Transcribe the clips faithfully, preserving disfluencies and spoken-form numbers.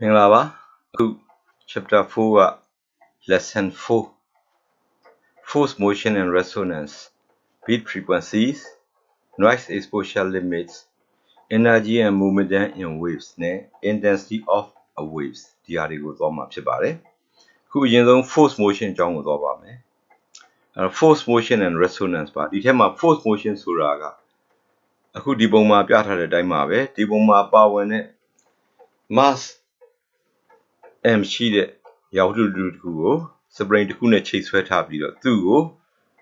Minglava, chapter four, lesson four, force, motion and resonance, beat frequencies, noise exposure limits, energy and movement in waves, ne intensity of a waves. The article on my chibare. Who you force motion John was over me. Force motion and resonance, but it had my force motion suraga. A who deboma piata the dimabe, deboma power net mass. M sheet Yaudu Dugo, Sabrain the Kuna chase sweat happy to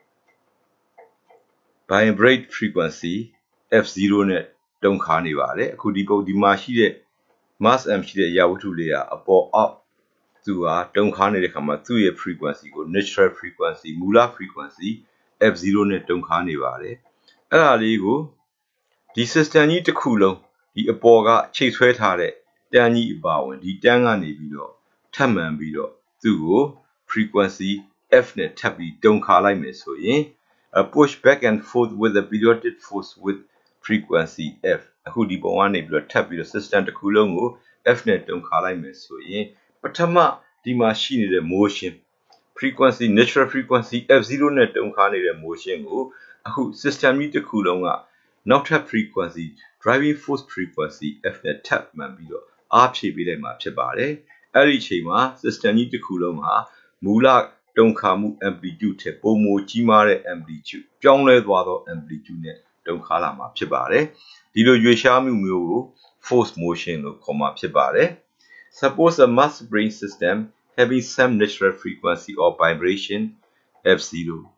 vibrate frequency F zero net don't carnivale, could depot the mashi mass M sheet Yaudu layer upon up to a don't carnivale come to a frequency go natural frequency, mula frequency F zero net don't carnivale. Ella lego the system need to cool the apoga chase sweat hare, Danny Bowen, the Danga Nebido. Taman bido to frequency F net tabi don't call like me so yeah a push back and forth with a periodic force with frequency F who di one nebula tabi the system to coolongo F net don't call like me so yeah but tama the machine the motion frequency natural frequency F zero net don't call the motion go who system need to coolonga not have frequency driving force frequency F net tap man bido R P be like my chibare Every chima, system need to cool ma, mula don't come amplitude, pomo chimare amplitude, John Ledwado amplitude, don't call ma pibare. Dido yushami mu force motion of comma pibare. Suppose a mass brain system having some natural frequency or vibration F zero.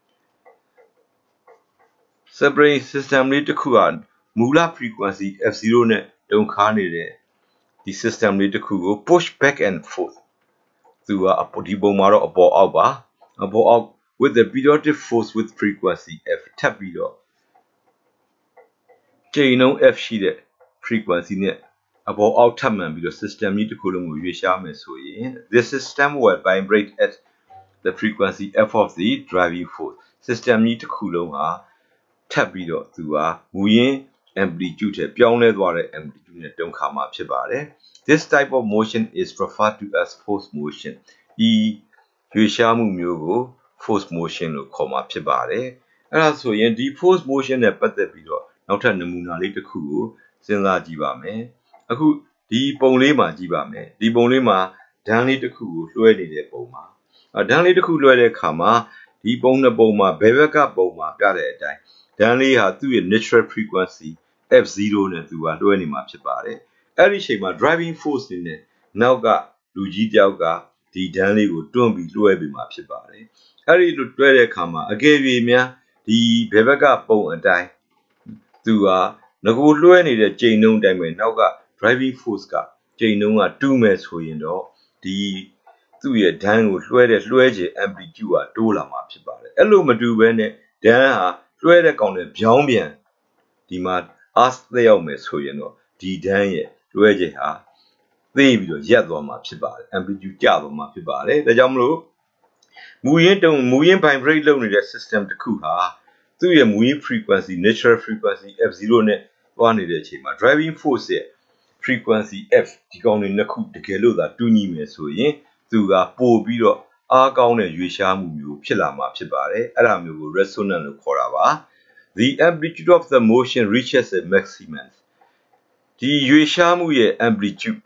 Subbrain system need to cool mula frequency F zero net don't call it. The system need to go push back and forth to a potibomaro above alba above with the periodic force with frequency F tabido. Jano F sheet frequency net above all time and the system need to cool. This system will vibrate at the frequency F of the driving force. System need to cool tabido to a muyin amplitude beyond the amplitude don't come up. This type of motion is referred to as force motion. E Yushamu Myogo force motion will come up. And also, in the force motion at the video, not a namuna later cool, Sinla Jibame. A who the Bonema Jibame, the Bonema, down later cool, Luedi de Boma. A down later cool Luedi Kama, the Bona Boma, Beveka Boma, Gade die. Down lay her to a natural frequency F zero net to a Lueni Machibare. Every shape my driving force in it. Now got Luigi Dialga, the Danley would don't be low every map about it. Every look where come, I gave him the Bevega bone and die. To a Nago Lueni the J known diamond now got driving force got J known a two mess for you know. The two year Dan would wear the Luigi and be you a dollar maps about it. Hello, Madu when it Dan where the con the Biombian. The mad ask the almost who you know. The Dan Luigi ha. They be the yellow maps about it, and be you gather map about it. The Jamlo Muyen don't Muyen by very low in the system to cool ha. To your Muyen frequency, natural frequency F zero net one in the chamber. Driving force frequency F, the gun in the coop the kilo that do need me so ye. To a poor beetle, our gown and Yushamu, Pilla maps about it, Alamu resonant corava. The amplitude of the motion reaches a maximum. The Yushamu amplitude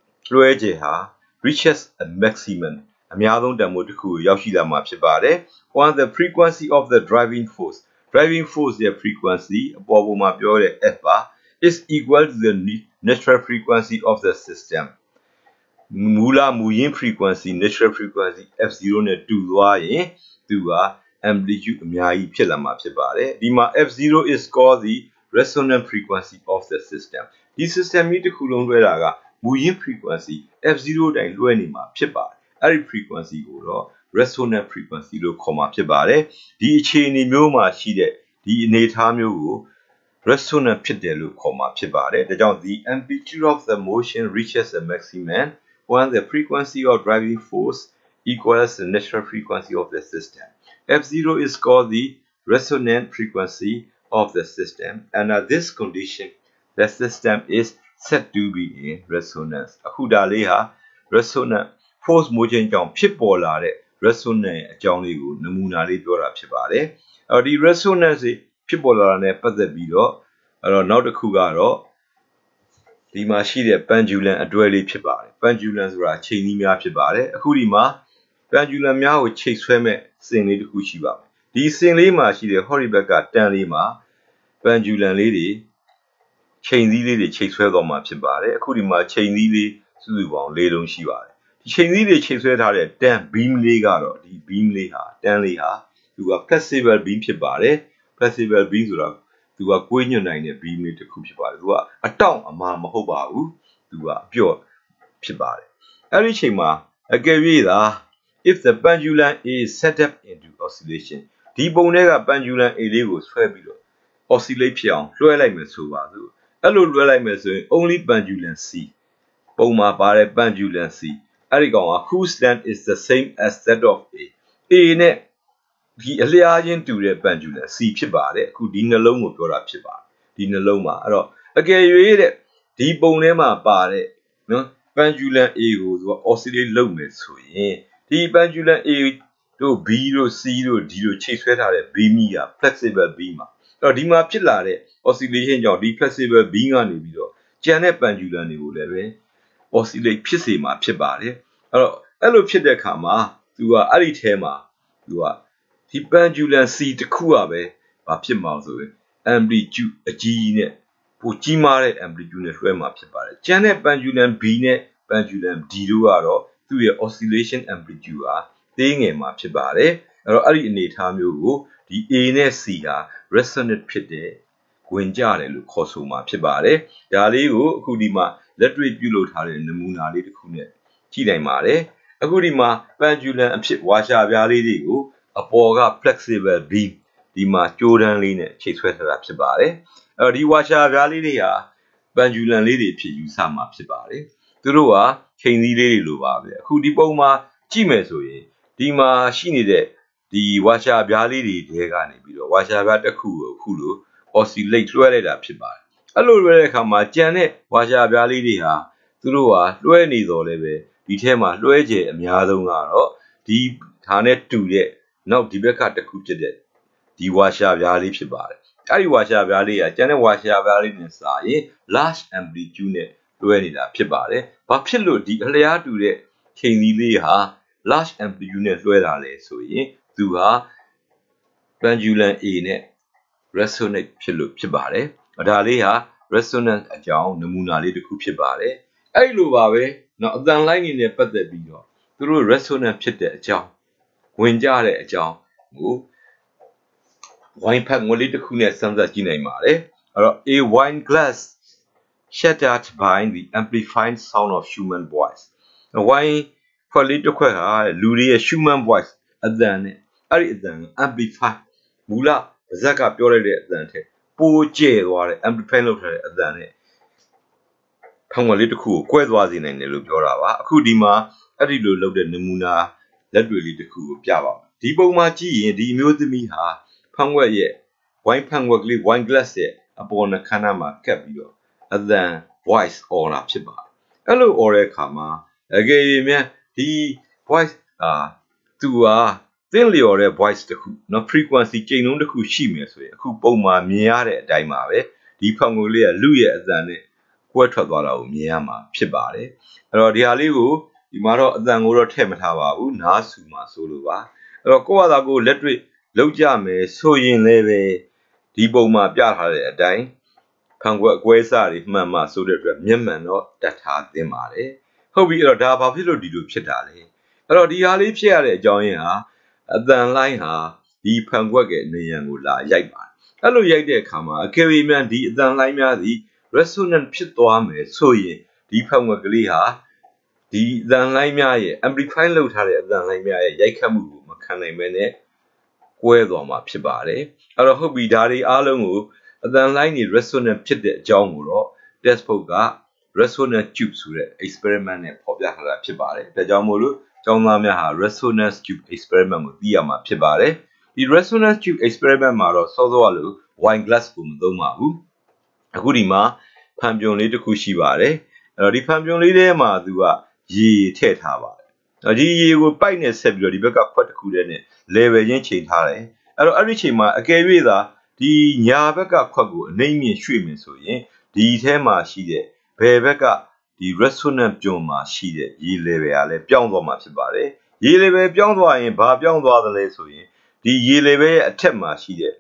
reaches a maximum. Amiadon Damotuku Yashida Mapsibare, when the frequency of the driving force, driving force their frequency, Bobo Mapiore F bar, is equal to the natural frequency of the system. Mula Muyin frequency, natural frequency F zero net two Y to a amplitude Miai Pilla Mapsibare. Dima F zero is called the resonant frequency of the system. This system need to cool on Muyin frequency F zero and Luenima Pipa. Every frequency or resonant frequency lo comma pibare. The chain moma shide, the natamio resonant pidelo comma pibare. The amplitude of the motion reaches a maximum when the frequency of driving force equals the natural frequency of the system. F zero is called the resonant frequency of the system, and at this condition, the system is said to be in resonance. Akudaleha resonant force မိုးချင်းကြောင့်ဖြစ်ပေါ်လာတဲ့ resonant အကြောင်းလေးကိုနမူနာလေးပြောတာဖြစ်ပါတယ်အဲ့တော့ဒီ resonance ဖြစ်ပေါ်လာတာနဲ့ပတ်သက်ပြီးတော့အဲ့တော့နောက်တစ်ခုကတော့ဒီမှာရှိတဲ့ pendulum အတွဲလေးဖြစ်ပါတယ် pendulum ဆိုတာချိန်ကြီးများဖြစ်ပါတယ်အခုဒီမှာ pendulum များကိုချိတ်ဆွဲမဲ့စင်လေးတစ်ခုရှိပါမယ်ဒီစင်လေးမှာရှိတဲ့ horizontal ကတန်လေးမှာ pendulum လေးတွေချိန်သီးလေးတွေချိတ်ဆွဲသွားမှာဖြစ်ပါတယ်အခုဒီမှာချိန်သီးလေးစုစုပေါင်း၄လုံးရှိပါတယ်ဒီချိန်သီးတွေချိတ်ဆွဲထားတဲ့ tan beam လေးကတော့ဒီ beam လေးဟာ tan လေးဟာသူက flexible beam ဖြစ်ပါတယ် flexible beam ဆိုတာသူကကွေးညွတ်နိုင်တဲ့ beam လေးတစ်ခုဖြစ်ပါတယ်သူကအတောင့်အမာမဟုတ်ပါဘူးသူကအပြော့ဖြစ်ပါတယ်အဲ့ဒီချိန်မှာအကယ်၍သာ if the pendulum is set up into oscillation ဒီပုံထဲက pendulum A လေးကိုဆွဲပြီးတော့ oscillate ဖြစ်အောင်လွှဲလိုက်မယ်ဆိုပါစို့အဲ့လိုလွှဲလိုက်မယ်ဆိုရင် only pendulum C ပုံမှာပါတဲ့ pendulum C အဲ့ဒီကောင်က whose length is the same as that of A A နဲ့ဒီအလျားချင်းတူတဲ့ pendulum C ဖြစ်ပါတယ်အခုဒီနှလုံးကိုပြောတာဖြစ်ပါတယ်ဒီနှလုံးမှာအဲ့တော့အကယ်၍တဲ့ဒီပုံထဲမှာပါတဲ့နော် pendulum A ကိုသူက oscillate လုပ်မယ်ဆိုရင်ဒီ pendulum A တို့ B တို့ C တို့ D တို့ချိတ်ဆွဲထားတဲ့ beam ကြီးက flexible beam ပါအဲ့တော့ဒီမှာဖြစ်လာတဲ့ oscillation ကြောင့်ဒီ flexible beam ကနေပြီးတော့ကျန်တဲ့ pendulum တွေကိုလည်းပဲ oscillate ဖြစ်စေမှာဖြစ်ပါတယ်အဲ့တော့အဲ့လိုဖြစ်တဲ့အခါမှာသူကအဲ့ဒီထဲမှာသူကဒီ pendulum C တစ်ခုကပဲဘာဖြစ်မှာဆိုရင် amplitude အကြီးနဲ့ပိုကြီးမားတဲ့ amplitude နဲ့လွှဲမှာဖြစ်ပါတယ်ကျန်တဲ့ pendulum B နဲ့ pendulum D တို့ကတော့သူ့ရဲ့ oscillation amplitude ဟာသေးငယ်မှာဖြစ်ပါတယ်အဲ့တော့အဲ့ဒီအနေအထားမျိုးကိုဒီ A နဲ့ C ဟာ resonant ဖြစ်တဲ့ဝင်ကြတယ်လို့ခေါ်ဆိုမှာဖြစ်ပါတယ်ဒါလေးကိုအခုဒီမှာလက်တွေ့ပြုလုပ်ထားတဲ့နမူနာလေးတစ်ခုနဲ့ကြည့်နိုင်ပါတယ်အခုဒီမှာ pendulum အဖြစ်ဝါရှာပြားလေးတွေကိုအပေါ်က flexible beam ဒီမှာကြိုးတန်းလေးနဲ့ချိတ်ဆွဲထားတာဖြစ်ပါတယ်အဲ့တော့ဒီဝါရှာပြားလေးတွေဟာ pendulum လေးတွေဖြစ်ယူဆမှာဖြစ်ပါတယ်သူတို့ဟာချိန်သီးလေးတွေလိုပါပဲအခုဒီပုံမှာကြည့်မယ်ဆိုရင်ဒီမှာရှိနေတဲ့ဒီဝါရှာပြားလေးတွေတဲကနေပြီးတော့ဝါရှာပြားတစ်ခုကိုအခုလို oscillate လွှဲလိုက်တာဖြစ်ပါတယ်အဲ့လိုလွှဲတဲ့အခါမှာကြံတဲ့ဝါရှာပြားလေးတွေဟာသူတို့ဟာလွှဲနေတော်လည်းပဲဒီထဲမှာလွှဲကျယ်အများဆုံးကတော့ဒီဓာတ်နဲ့တူတဲ့နောက်ဒီဘက်ကတစ်ခုဖြစ်တဲ့ဒီဝါရှာပြားလေးဖြစ်ပါတယ်အဲ့ဒီဝါရှာပြားလေးကကျန်တဲ့ဝါရှာပြားလေးနဲ့စာရင် large amplitude နဲ့လွှဲနေတာဖြစ်ပါတယ်ဘာဖြစ်လို့ဒီအလျားတူတဲ့ချိန်သီးလေးဟာ large amplitude နဲ့လွှဲတာလဲဆိုရင်သူဟာ pendulum A နဲ့ resonate ဖြစ်လို့ဖြစ်ပါတယ်ဒါလေးဟာ resonance အကြောင်းနမူနာလေးတစ်ခုဖြစ်ပါတယ်အဲ့လိုပါပဲเนาะအတန်လိုင်းနေနဲ့ပတ်သက်ပြီးတော့သူတို့ resonance ဖြစ်တဲ့အကြောင်းဝင်ကြတဲ့အကြောင်းကိုဝိုင်းဖက်ငွေလေးတစ်ခုနဲ့စမ်းသပ်ကြည့်နိုင်ပါတယ်အဲ့တော့ a wine glass shattered by the amplified sound of human voice ဝိုင်းခွက်လေးတစ်ခွက်ဟာလူတွေရဲ့ human voice အသံနဲ့အဲ့ဒီအသံ amplify မူလပါဇက်ကပြောလိုက်တဲ့အသံထက်ပိုကျဲသွားတဲ့ amplify လုပ်ထားတဲ့အသံနဲ့ဖန်ခွက်လေးတစ်ခုကိုကွဲသွားစေနိုင်တယ်လို့ပြောတာပါအခုဒီမှာအဲ့ဒီလိုလုပ်တဲ့နမူနာလက်တွေလေးတစ်ခုကိုပြပါမယ်ဒီပုံမှာကြည့်ရင်ဒီအမျိုးသမီးဟာဖန်ခွက်ရဲ့ wine ဖန်ခွက်ကလေး wine glass ရဲ့အပေါ်နှခမ်းနားမှာကပ်ပြီးတော့အသံ voice or လာဖြစ်ပါတယ်အဲ့လို or တဲ့အခါမှာအကယ်၍များဒီ voice အာသူဟာသင်လျော်တဲ့ voice တစ်ခုเนาะ frequency ကြိမ်လုံးတစ်ခုရှိမယ်ဆိုရင်အခုပုံမှာမြင်ရတဲ့အတိုင်းပါပဲဒီဖန်ခွက်လေးကလူရဲ့အသံနဲ့ကွဲထွက်သွားတာကိုမြင်ရမှာဖြစ်ပါတယ်အဲ့တော့ဒီဟာလေးကိုဒီမှာတော့အသံကိုတော့ထည့်မထားပါဘူးနားဆူမှာဆိုလိုပါအဲ့တော့ကိုယ့်ဟာသာကိုလက်တွေ့လောက်ကြမယ်ဆိုရင်လည်းပဲဒီပုံမှာပြထားတဲ့အတိုင်းဖန်ခွက်အကွဲစတွေမှန်မှဆိုတဲ့အတွက်မျက်မှန်တော့တတ်ထားသင့်ပါတယ်ဟုတ်ပြီအဲ့တော့ဒါဘာဖြစ်လို့ဒီလိုဖြစ်တာလဲအဲ့တော့ဒီဟာလေးဖြစ်ရတဲ့အကြောင်းရင်းဟာအသံလိုင်းဟာဒီဖန်ခွက်ကနေရန်ကိုလာရိုက်ပါတယ်အဲ့လိုရိုက်တဲ့အခါမှာအကယ်၍များဒီအသံလိုင်းများသည် resonant ဖြစ်သွားမယ်ဆိုရင်ဒီဖန်ခွက်ကလေးဟာဒီအသံလိုင်းများရဲ့ amplify လုပ်ထားတဲ့အသံလိုင်းများရဲ့ရိုက်ခတ်မှုကိုမခံနိုင်ဘဲနဲ့ကွဲသွားမှာဖြစ်ပါတယ်အဲ့တော့ဟုတ်ပြီဒါတွေအားလုံးကိုအသံလိုင်းတွေ resonant ဖြစ်တဲ့အကြောင်းကိုတော့ textbook က resonance tube ဆိုတဲ့ experiment နဲ့ဖော်ပြထားတာဖြစ်ပါတယ်ဒါကြောင့်မို့လို့ကျောင်းသားများဟာ resonance tube experiment ကိုသိရမှာဖြစ်ပါတယ်ဒီ resonance tube experiment မှာတော့စောစောကလို wine glass ကိုမသုံးပါဘူးအခုဒီမှာဖန်ပြုံလေးတစ်ခုရှိပါတယ်အဲ့တော့ဒီဖန်ပြုံလေးထဲမှာသူကရေထည့်ထားပါတယ်ဒီရေကိုပိုက်နဲ့ဆက်ပြီးတော့ဒီဘက်ကခွက်တစ်ခုတည်းနဲ့ level ချင်းချိန်ထားတယ်အဲ့တော့အဲ့ဒီချိန်မှာအကယ်၍သာဒီညာဘက်ကခွက်ကိုအနှိမ့်မြင့်ရွှေ့မယ်ဆိုရင်ဒီထဲမှာရှိတဲ့ဘယ်ဘက်ကဒီ resonant ပြွန်မှာရှိတဲ့ရေ level ကလည်းပြောင်းသွားမှာဖြစ်ပါတယ်ရေ level ပြောင်းသွားရင်ဘာပြောင်းသွားသလဲဆိုရင်ဒီရေ level ရဲ့အထက်မှာရှိတဲ့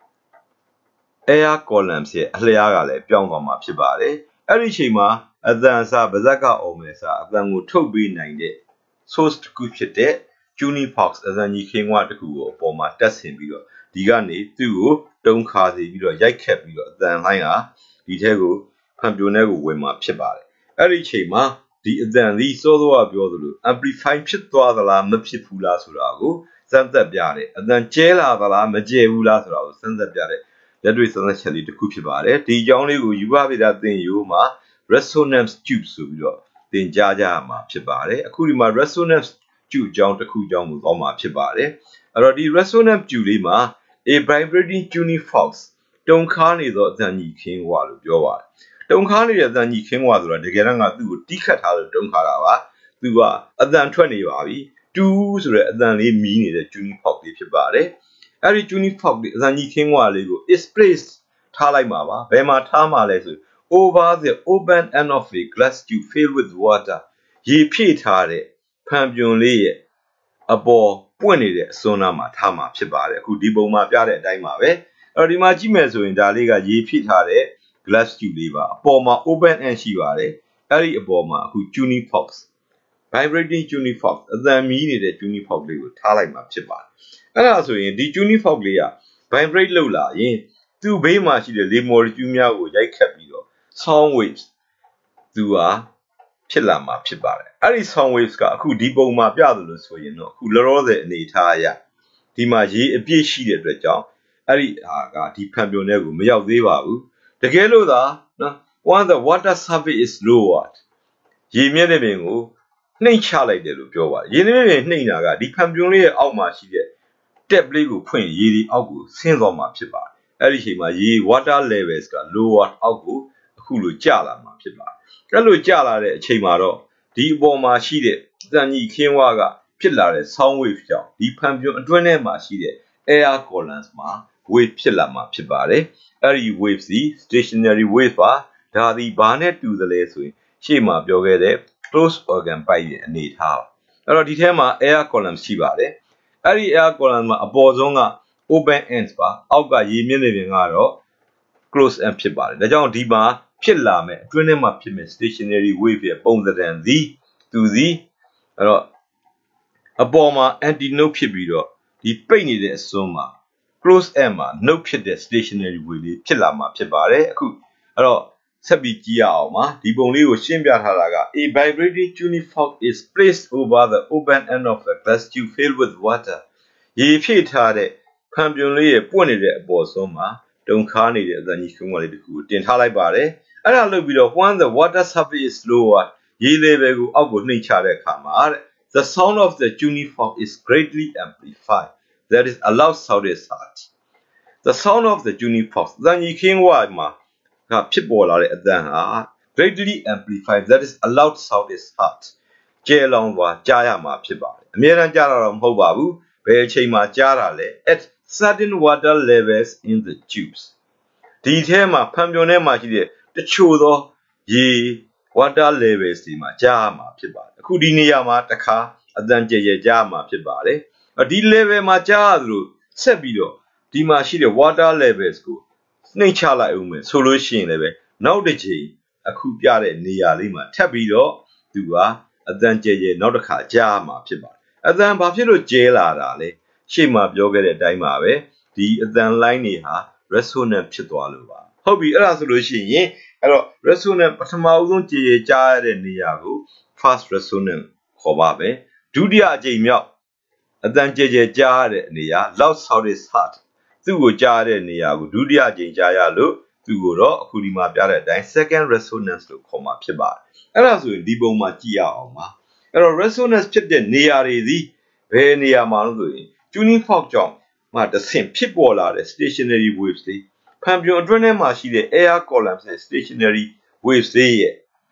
air column ရဲ့အလျားကလည်းပြောင်းသွားမှာဖြစ်ပါတယ်အဲ့ဒီချိန်မှာအသံအစားဗဇက်ကအောင်မယ်စားအသံကိုထုတ်ပေးနိုင်တဲ့ source တစ်ခုဖြစ်တဲ့ Unifox အသံကြီးခင်းဝါတစ်ခုကိုအပေါ်မှာတက်ဆင်ပြီးတော့ဒီကနေသူ့ကိုတုံးခါစီပြီးတော့ရိုက်ခတ်ပြီးတော့အသံလိုင်းဟာဒီထဲကိုဖန်ပြိုထဲကိုဝင်မှာဖြစ်ပါတယ်အဲ့ဒီချိန်မှာဒီအသံသည်စောစောကပြောသလို amplify ဖြစ်သွားသလားမဖြစ်ဘူးလားဆိုတာကိုစမ်းသပ်ပြတယ်အသံကျဲလာသလားမကျဲဘူးလားဆိုတာကိုစမ်းသပ်ပြတယ်လက်တွေ့စမ်းသပ်ချက်လေးတစ်ခုဖြစ်ပါတယ်ဒီအကြောင်းလေးကိုယူပဗေဒသင်ယူမှာ resonance tube ဆိုပြီးတော့သင်ကြားကြရမှာဖြစ်ပါတယ်အခုဒီမှာ resonance tube အကြောင်းတစ်ခုအကြောင်းကိုသွားမှာဖြစ်ပါတယ်အဲ့တော့ဒီ resonance tube လေးမှာ a vibrating unifox တုံခါနေသောအသံကြီးခင်းဝါလို့ပြောပါတယ်တုံခါနေတဲ့အသံကြီးခင်းဝါဆိုတာတကယ်တော့ငါသူ့ကိုတီးခတ်ထားလို့တုံခါတာပါသူကအသံထွက်နေပါပြီတူးဆိုတဲ့အသံလေးမီးနေတဲ့ unifox လေးဖြစ်ပါတယ်အဲ့ဒီ unifox လေးအသံကြီးခင်းဝါလေးကို is placed ထားလိုက်မှာပါဘယ်မှာထားမှာလဲဆို over the open end of a glass tube filled with water ရေဖြည့်ထားတဲ့ဖန်ပြွန်လေးရဲ့အပေါ်ပွင့်နေတဲ့အစွန်းနာမှာထားမှာဖြစ်ပါတယ်အခုဒီပုံမှာပြတဲ့အတိုင်းပါပဲအဲ့တော့ဒီမှာကြည့်မယ်ဆိုရင်ဒါလေးကရေဖြည့်ထားတဲ့ glass tube လေးပါအပေါ်မှာ open end ရှိပါတယ်အဲ့ဒီအပေါ်မှာအခု unifox vibrating unifox အသံမီးနေတဲ့ unifox လေးကိုထားလိုက်မှာဖြစ်ပါတယ်အဲ့ဒါဆိုရင်ဒီ unifox လေးက vibrate လုပ်လာရင်သူ့ဘေးမှာရှိတဲ့လေ molecule များကိုရိုက်ခတ်ပြီးတော့ sound waves သူဟာဖြစ်လာမှာဖြစ်ပါတယ်အဲ့ဒီ sound waves ကအခုဒီပုံမှာပြသလို့ဆိုရင်တော့အခုလောလောဆယ်အနေထားအရဒီမှာရေအပြည့်ရှိတဲ့အတွက်ကြောင့်အဲ့ဒီဟာကဒီဖန်ပြွန်ထဲကိုမရောက်သေးပါဘူးတကယ်လို့သာနော် when the water surface is lowered ရေမျက်နှာပြင်ကိုနှိမ့်ချလိုက်တယ်လို့ပြောပါတယ်ရေမျက်နှာပြင်နှိမ့်တာကဒီဖန်ပြွန်လေးရဲ့အောက်မှာရှိတဲ့ tap လေးကိုဖွင့်ရေဒီအောက်ကိုဆင်းသွားမှာဖြစ်ပါတယ်အဲ့ဒီအချိန်မှာရေ water levels က lowered အောက်ကိုအခုလိုကျလာမှာဖြစ်ပါတယ်အဲ့လိုကျလာတဲ့အချိန်မှာတော့ဒီအပေါ်မှာရှိတဲ့အသံကြီးခင်းဝါကဖြစ်လာတဲ့ sound wave ကြောင့်ဒီဖန်ပြွန်အတွင်းထဲမှာရှိတဲ့ air columns မှာ wave ဖြစ်လာမှာဖြစ်ပါတယ်အဲ့ဒီ wave စီ stationary wave ပါဒါဒီဘာနဲ့တူသလဲဆိုရင်ရှေ့မှာပြောခဲ့တဲ့ closed organ pipe ရဲ့အနေထားအဲ့တော့ဒီထဲမှာ air column ရှိပါတယ်အဲ့ဒီ air column မှာအပေါ်ဆုံးက open ends ပါအောက်ကရေမျက်နှာပြင်ကတော့ closed end ဖြစ်ပါတယ်ဒါကြောင့်ဒီမှာဖြစ်လာမယ်အတွင်းထဲမှာဖြစ်မယ် stationary wave ရဲ့ပုံစံသည်သူသည်အဲ့တော့အပေါ်မှာ anti-node ဖြစ်ပြီးတော့ဒီပိတ်နေတဲ့အစွန်းမှာ close end မှာ node ဖြစ်တဲ့ stationary wave လေးဖြစ်လာမှာဖြစ်ပါတယ်အခုအဲ့တော့ဆက်ပြီးကြည့်ရအောင်ပါဒီပုံလေးကိုရှင်းပြထားတာက a vibrating unifox is placed over the open end of the glass tube filled with water ရေဖြည့်ထားတဲ့ဖန်ပြွန်လေးရဲ့ပွင့်နေတဲ့အပေါ်စွန်းမှာတုံခါနေတဲ့အသံကြီးခုံးဝါလေးတစ်ခုကိုတင်ထားလိုက်ပါတယ်အဲ့ဒါလုပ်ပြီးတော့ when the water surface is lower ရေ level ကိုအောက်ကိုနှိမ့်ချတဲ့အခါမှာတဲ့ the sound of the unifox is greatly amplified that is a loud sound is heard the sound of the unifox အသံကြီးခင်းဝါမှာကဖြစ်ပေါ်လာတဲ့အသံဟာ greatly amplified that is a loud sound is heard ကျယ်လောင်စွာကြားရမှာဖြစ်ပါတယ်အများအားကြားတာတော့မဟုတ်ပါဘူးဘယ်အချိန်မှာကြားတာလဲ at certain water levels in the tubes ဒီထဲမှာဖန်ပြွန်ထဲမှာရှိတဲ့တချို့သောရေ water levels တွေမှာကြားမှာဖြစ်ပါတယ်အခုဒီနေရာမှာတခါအသံကြဲကြဲကြားမှာဖြစ်ပါတယ်ဒီ level မှာကြားရသလိုဆက်ပြီးတော့ဒီမှာရှိတဲ့ water levels ကိုနှိမ့်ချလိုက်အောင်မယ်ဆိုလို့ရှိရင်လည်းပဲနောက်တစ်ချိန်အခုပြတဲ့နေရာလေးမှာထပ်ပြီးတော့သူကအသံကြဲကြဲနောက်တစ်ခါကြားမှာဖြစ်ပါတယ်အသံဘာဖြစ်လို့ကျဲလာတာလဲရှေ့မှာပြောခဲ့တဲ့အတိုင်းပါပဲဒီအသံ line တွေဟာ resonant ဖြစ်သွားလို့ပါဟုတ်ပြီအဲ့ဒါဆိုလို့ရှိရင်အဲ့တော့ resonant ပထမဦးဆုံးကြည်ရကြားရတဲ့နေရာကို first resonant ခေါ်ပါပဲဒုတိယအကြိမ်မြောက်အသံကြဲကြဲကြားရတဲ့နေရာ loud sound is heard သူ့ကိုကြားရတဲ့နေရာကိုဒုတိယအကြိမ်ကြားရလို့သူ့ကိုတော့အခုဒီမှာပြတဲ့အတိုင်း second resonance လို့ခေါ်မှာဖြစ်ပါတယ်အဲ့ဒါဆိုရင်ဒီပုံမှာကြည့်ရအောင်ပါအဲ့တော့ resonance ဖြစ်တဲ့နေရာတွေဒီဘယ်နေရာမှာလို့ဆိုရင် unifox ကြောင့်မှတဆင့်ဖြစ်ပေါ်လာတဲ့ stationary waves တွေဖန်ပြွန်အတွင်းထဲမှာရှိတဲ့ air columns နဲ့ stationary waves တွေရဲ့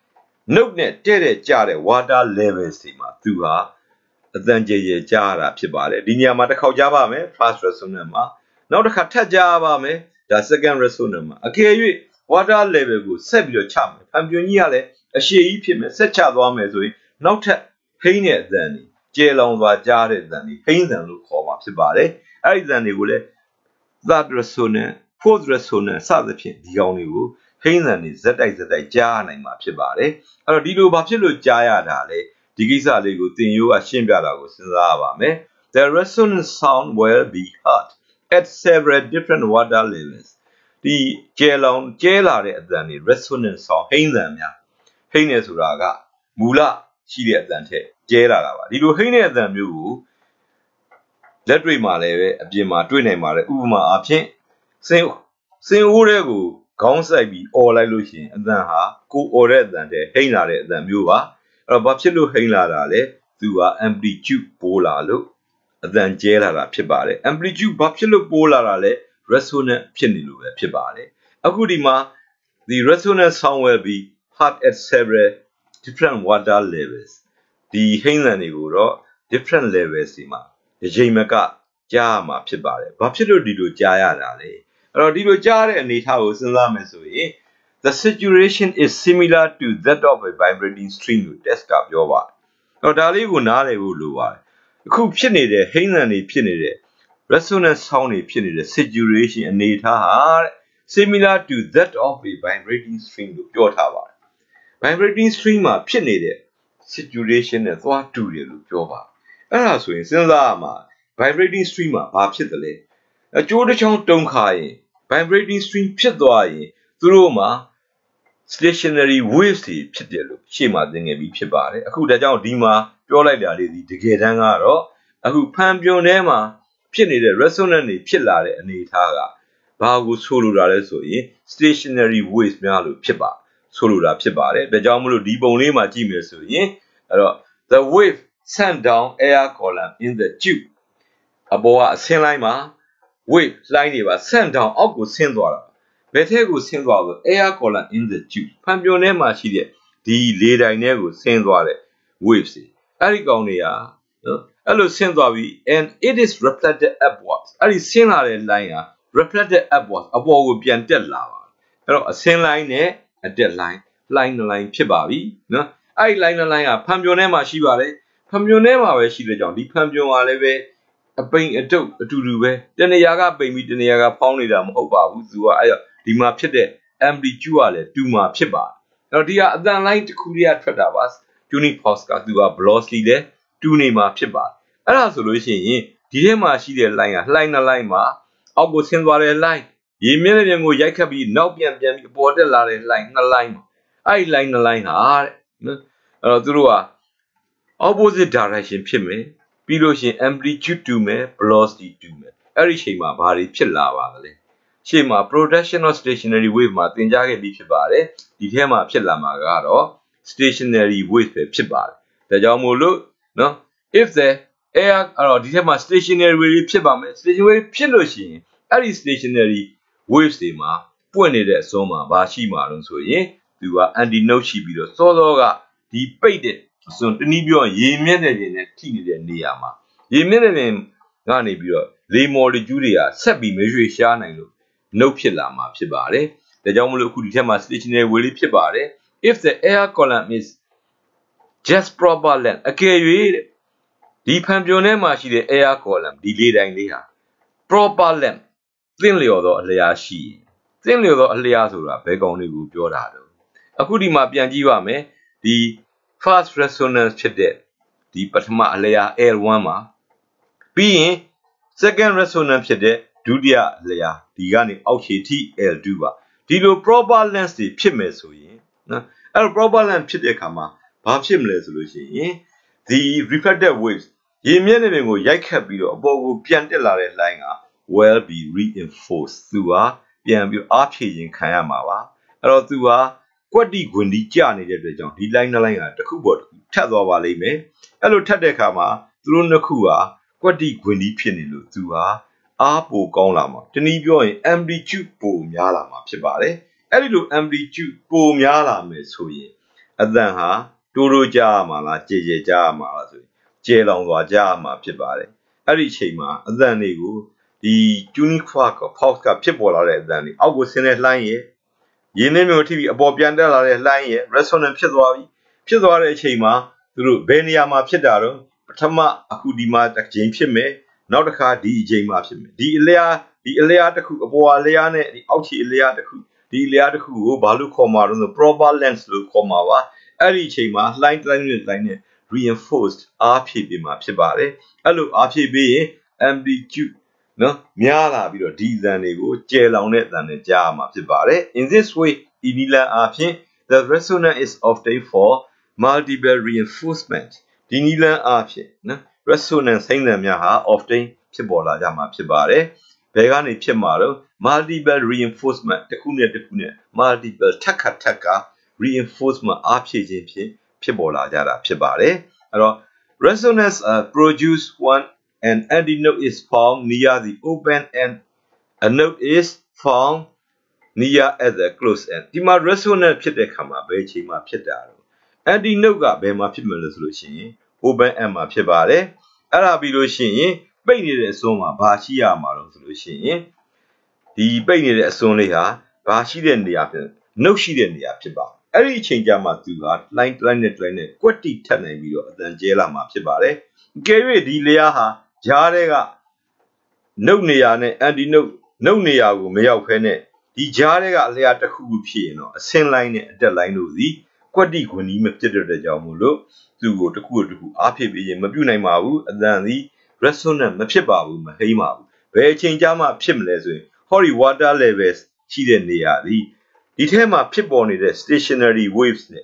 note နဲ့တဲ့တဲ့ကြားတဲ့ water levels တွေမှာသူဟာအတန်ကြေကြေကြားရတာဖြစ်ပါတယ်ဒီနေရာမှာတစ်ခေါက်ကြားပါမယ် first resonance မှာနောက်တစ်ခါထပ်ကြားပါမယ်ဒါ second resonance မှာအကယ်၍ water level ကိုဆက်ပြီးတော့ချမယ်ဖန်ပြွန်ကြီးကလည်းအရှိကြီးဖြစ်မယ်ဆက်ချသွားမယ်ဆိုရင်နောက်ထပ်ဟိန်းတဲ့အတန်တွေကျေလောင်စွာကြားတဲ့အတန်တွေဟိန်းတန်လို့ခေါ်မှာဖြစ်ပါတယ်အဲ့ဒီအတန်တွေကိုလည်း third resonance fourth resonance စသဖြင့်ဒီကောင်တွေကိုဟိန်းတန်တွေဇက်တိုက်ဇက်တိုက်ကြားနိုင်မှာဖြစ်ပါတယ်အဲ့တော့ဒီလိုဘာဖြစ်လို့ကြားရတာလဲဒီကိစ္စလေးကိုသင်ရိုးကရှင်းပြတာကိုစဉ်းစားရပါမယ် The resonant sound will be heard at several different water levels ဒီကျဲလောင်ကျဲလာတဲ့အတန်တွေ resonant sound ဟိန်းတန်များဟိန်းနေဆိုတာကမူလရှိတဲ့အတန်ထက်ကျဲလာတာပါဒီလိုဟိန်းတဲ့အတန်မျိုးကိုလက်တွေ့မှာလည်းပဲအပြင်မှာတွေ့နိုင်ပါတယ်ဥပမာအားဖြင့်စင်စင်အိုးတွေကိုခေါင်းဆိုင်ပြီးអော်လိုက်လို့ရှိရင်အတန်ဟာကိုអော်တဲ့အတန်တဲ့ဟိန်းလာတဲ့အတန်မျိုးပါအဲ့တော့ဘာဖြစ်လို့ဟိန်းလာတာလဲသူက amplitude ပိုးလာလို့အတန်ကျဲလာတာဖြစ်ပါတယ် amplitude ဘာဖြစ်လို့ပိုးလာတာလဲ resonant ဖြစ်နေလို့ပဲဖြစ်ပါတယ်အခုဒီမှာ the resonant sound will be heard at several different water levels ဒီဟိန်းတန်တွေကိုတော့ different levels တွေမှာဒီချိန်မကကြားမှာဖြစ်ပါတယ်ဘာဖြစ်လို့ဒီလိုကြားရတာလဲအဲ့တော့ဒီလိုကြားတဲ့အနေအထားကိုစဉ်းစားမယ်ဆိုရင် the situation is similar to that of a vibrating string ကို test ကပြောပါတယ်အဲ့တော့ဒါလေးကိုနားလည်ဖို့လိုပါတယ်အခုဖြစ်နေတဲ့ဟိန်းတန်တွေဖြစ်နေတဲ့ resonant sound တွေဖြစ်နေတဲ့ situation အနေအထားဟာတဲ့ similar to that of a vibrating string ကိုပြောထားပါတယ် vibrating string မှာဖြစ်နေတဲ့ situation နဲ့သွားတူတယ်လို့ပြောပါတယ်အဲ့ဒါဆိုရင်စဉ်းစားရမှာ vibrating string မှာဘာဖြစ်တယ်လဲအကျိုးတစ်ချောင်းတုံခါရင် vibrating string ဖြစ်သွားရင်သူတို့မှာ stationary waves တွေဖြစ်တယ်လို့ရှေ့မှာသင်ငယ်ပြီးဖြစ်ပါတယ်အခုဒါကြောင့်ဒီမှာပြောလိုက်တာလေးဒီတကယ်တမ်းကတော့အခုဖန်ပြွန်ထဲမှာဖြစ်နေတဲ့ resonance တွေဖြစ်လာတဲ့အနေအထားကဘာကိုဆိုလိုတာလဲဆိုရင် stationary waves များလို့ဖြစ်ပါဆိုလိုတာဖြစ်ပါတယ်ဒါကြောင့်မလို့ဒီပုံလေးမှာကြည့်မယ်ဆိုရင်အဲ့တော့ the wave sent down air column in the tube အပေါ်ကအဆင်းလိုက်မှာ wave လိုင်းတွေပါ sent down အောက်ကိုဆင်းသွားတာဘယ်ထက်ကိုဆင်းသွားလို့ air column in the tube ဖန်ပြွန်ထဲမှာရှိတဲ့ဒီလေတိုင်ထဲကိုဆင်းသွားတဲ့ waves တွေအဲ့ဒီကောင်တွေကနော်အဲ့လိုဆင်းသွားပြီး and it is reflected upwards အဲ့ဒီဆင်းလာတဲ့ line က reflected upwards အပေါ်ကိုပြန်တက်လာပါအဲ့တော့အဆင်း line နဲ့အတက် line line တစ် line ဖြစ်ပါပြီနော်အဲ့ဒီ line တစ် line ကဖန်ပြွန်ထဲမှာရှိပါတယ်ဖန်ပြွန်ထဲမှာပဲရှိတဲ့ကြောင့်ဒီဖန်ပြွန်ကလည်းပဲအပိန်အတုပ်အတူတူပဲတနေရာကပိန်ပြီးတနေရာကဖောင်းနေတာမဟုတ်ပါဘူးသူကအဲ့တော့ဒီမှာဖြစ်တဲ့ amplitude ကလည်းတူမှာဖြစ်ပါတယ်အဲ့တော့ဒီကအတန် line တစ်ခုတည်းကထွက်တာပါ tuning force ကသူက velocity လည်းတူနေမှာဖြစ်ပါတယ်အဲ့ဒါဆိုလို့ရှိရင်ဒီထဲမှာရှိတဲ့ line က line တစ် line မှာအောက်ကိုဆင်းသွားတဲ့ line ရေမျက်နှာပြင်ကိုရိုက်ခတ်ပြီးနောက်ပြန်ပြန်ပြီးအပေါ်တက်လာတဲ့ line နှစ် line မှာအဲ့ဒီ line နှစ် line ဟာတဲ့နော်အဲ့တော့သူတို့က opposite direction ဖြစ်မယ်ပြီးလို့ရှိရင် amplitude တူမယ် velocity တူမယ်အဲ့ဒီချိန်မှာဘာတွေဖြစ်လာပါလဲရှေ့မှာ production of stationary wave မှာသင်ကြားခဲ့ပြီးဖြစ်ပါတယ်ဒီထဲမှာဖြစ်လာမှာကတော့ stationary wave ပဲဖြစ်ပါတယ်ဒါကြောင့်မို့လို့နော် if the air အဲ့တော့ဒီထဲမှာ stationary wave ဖြစ်ပါမယ် stationary wave ဖြစ်လို့ရှိရင်အဲ့ဒီ stationary waves တွေမှာပွင့်နေတဲ့အစွန်းမှာဘာရှိမှာလို့ဆိုရင်သူက antinode ရှိပြီးတော့စောစောကဒီပိတ်တဲ့အစွန်းတနည်းပြောရင်ရေမျက်နှာပြင်နဲ့ထိနေတဲ့နေရာမှာရေမျက်နှာပြင်ကနေပြီးတော့လေ molecule တွေကဆက်ပြီးမရွေ့ရှားနိုင်လို့နှုတ်ဖြစ်လာမှာဖြစ်ပါတယ်ဒါကြောင့်မလို့အခုဒီထက်မှာ stationary wave လေးဖြစ်ပါတယ် if the air column is just proper length အကယ်၍ဒီဖန်ပြွန်ထဲမှာရှိတဲ့ air column ဒီလေတိုင်လေးဟာ proper length သင့်လျော်သောအလျားရှိရင်သင့်လျော်သောအလျားဆိုတာဘယ်ကောင်တွေကိုပြောတာတော့အခုဒီမှာပြန်ကြည့်ပါမယ်ဒီ first resonance ဖြစ်တဲ့ဒီပထမအလျား L one မှာပြီးရင် second resonance ဖြစ်တဲ့ဒုတိယအလျားဒီကနေအောက်ခြေထိ L two ပါဒီလို proper length တွေဖြစ်မယ်ဆိုရင်နော်အဲ့တော့ proper length ဖြစ်တဲ့အခါမှာဘာဖြစ်မလဲဆိုလို့ရှိရင် the reflected waves ရေမျက်နှာပြင်ကိုရိုက်ခတ်ပြီးတော့အပေါ်ကိုပြန်တက်လာတဲ့ line က will be reinforced သူကပြန်ပြီးအားဖြည့်ခြင်းခံရမှာပါအဲ့တော့သူကကွက်တိခွင်ဒီကျနေတဲ့အတွက်ကြောင့်ဒီ line နှစ် line ကတစ်ခုပေါ်တစ်ခုထပ်သွားပါလိမ့်မယ်အဲ့လိုထပ်တဲ့အခါမှာသူတို့နှစ်ခုကကွက်တိခွင်ဒီဖြစ်နေလို့သူဟာအားပိုကောင်းလာမှာတနည်းပြောရင် amplitude ပိုများလာမှာဖြစ်ပါတယ်အဲ့ဒီလို amplitude ပိုများလာမယ်ဆိုရင်အသံဟာတိုးတိုးကြားမှာလားကြည်ကြည်ကြားမှာလားဆိုရင်ကျေလောင်စွာကြားမှာဖြစ်ပါတယ်အဲ့ဒီအချိန်မှာအသံတွေကိုဒီ tuning fork fork ကဖြစ်ပေါ်လာတဲ့အသံတွေအောက်ကိုဆင်းတဲ့လှိုင်းရဲ့ရင်းနှီးမျိုးထိပြီးအပေါ်ပြန်တက်လာတဲ့လှိုင်းရဲ့ resonance ဖြစ်သွားပြီဖြစ်သွားတဲ့အချိန်မှာသူတို့ဘယ်နေရာမှာဖြစ်တာတော့ပထမအခုဒီမှာတစ်ချိန်ဖြစ်မယ်နောက်တစ်ခါဒီအချိန်မှာဖြစ်မယ်ဒီအလျားဒီအလျားတစ်ခုအပေါ်အလျားနဲ့ဒီအောက်ခြေအလျားတစ်ခုဒီအလျားတစ်ခုကိုဘာလို့ခေါ်မှာတော့ proper length လို့ခေါ်မှာပါအဲ့ဒီအချိန်မှာလှိုင်းတိုင်းနဲ့လှိုင်းနဲ့ reinforced အားဖြည့်ပေးမှာဖြစ်ပါတယ်အဲ့လိုအားဖြည့်ပေးရင် amplitude နော်များလာပြီးတော့ဒီအသံတွေကိုကျယ်လောင်တဲ့အသံတွေကြားမှာဖြစ်ပါတယ် in this way ဒီနည်းလမ်းအားဖြင့် the resonance is obtained for multiple reinforcement ဒီနည်းလမ်းအားဖြင့်နော် resonance စိမ့်သံများဟာ obtain ဖြစ်ပေါ်လာကြမှာဖြစ်ပါတယ်ဘယ်ကနေဖြစ်မှာတော့ multiple reinforcement တစ်ခုနဲ့တစ်ခုနဲ့ multiple ထပ်ခါထပ်ခါ reinforcement အားဖြည့်ခြင်းဖြင့်ဖြစ်ပေါ်လာကြတာဖြစ်ပါတယ်အဲ့တော့ resonance uh, produce one an antinote is found near the open end a note is found near at the close end ဒီမှာ resonance ဖြစ်တဲ့ခါမှာဘယ်အချိန်မှာဖြစ်တာတော့ antinote ကဘယ်မှာဖြစ်မလဲဆိုလို့ရှိရင် open end မှာဖြစ်ပါတယ်အဲ့ဒါပြီးလို့ရှိရင်ပိတ်နေတဲ့အစွန်းမှာဘာရှိရမှာတော့ဆိုလို့ရှိရင်ဒီပိတ်နေတဲ့အစွန်းလေးဟာဘာရှိတဲ့နေရာဖြစ်နှုတ်ရှိတဲ့နေရာဖြစ်ပါအဲ့ဒီအချိန်ကြမှာသူက line line နဲ့ line နဲ့ကွက်တိထပ်နိုင်ပြီးတော့အတန်ကျဲလာမှာဖြစ်ပါတယ်အကယ်၍ဒီလေယားဟာဂျားတဲ့ကနှုတ်နေရာနဲ့ anti note နှုတ်နေရာကိုမရောက်ဖဲနဲ့ဒီဂျားတဲ့ကအလျားတစ်ခုခုဖြစ်ရင်တော့အဆင်း line နဲ့အတက် line တို့စီကွက်တိခွန်ကြီးမဖြစ်တဲ့ကြောင့်မို့လို့သူ့ကိုတစ်ခုတစ်ခုအားဖြည့်ပြီးရင်မပြုတ်နိုင်ပါဘူးအတန်စီresonance မဖြစ်ပါဘူးမဟိမ့်ပါဘူးဘယ်အချိန်ကြမှာဖြစ်မလဲဆိုရင် hori water level ရှိတဲ့နေရာဒီဒီထဲမှာဖြစ်ပေါ်နေတဲ့ stationary waves နဲ့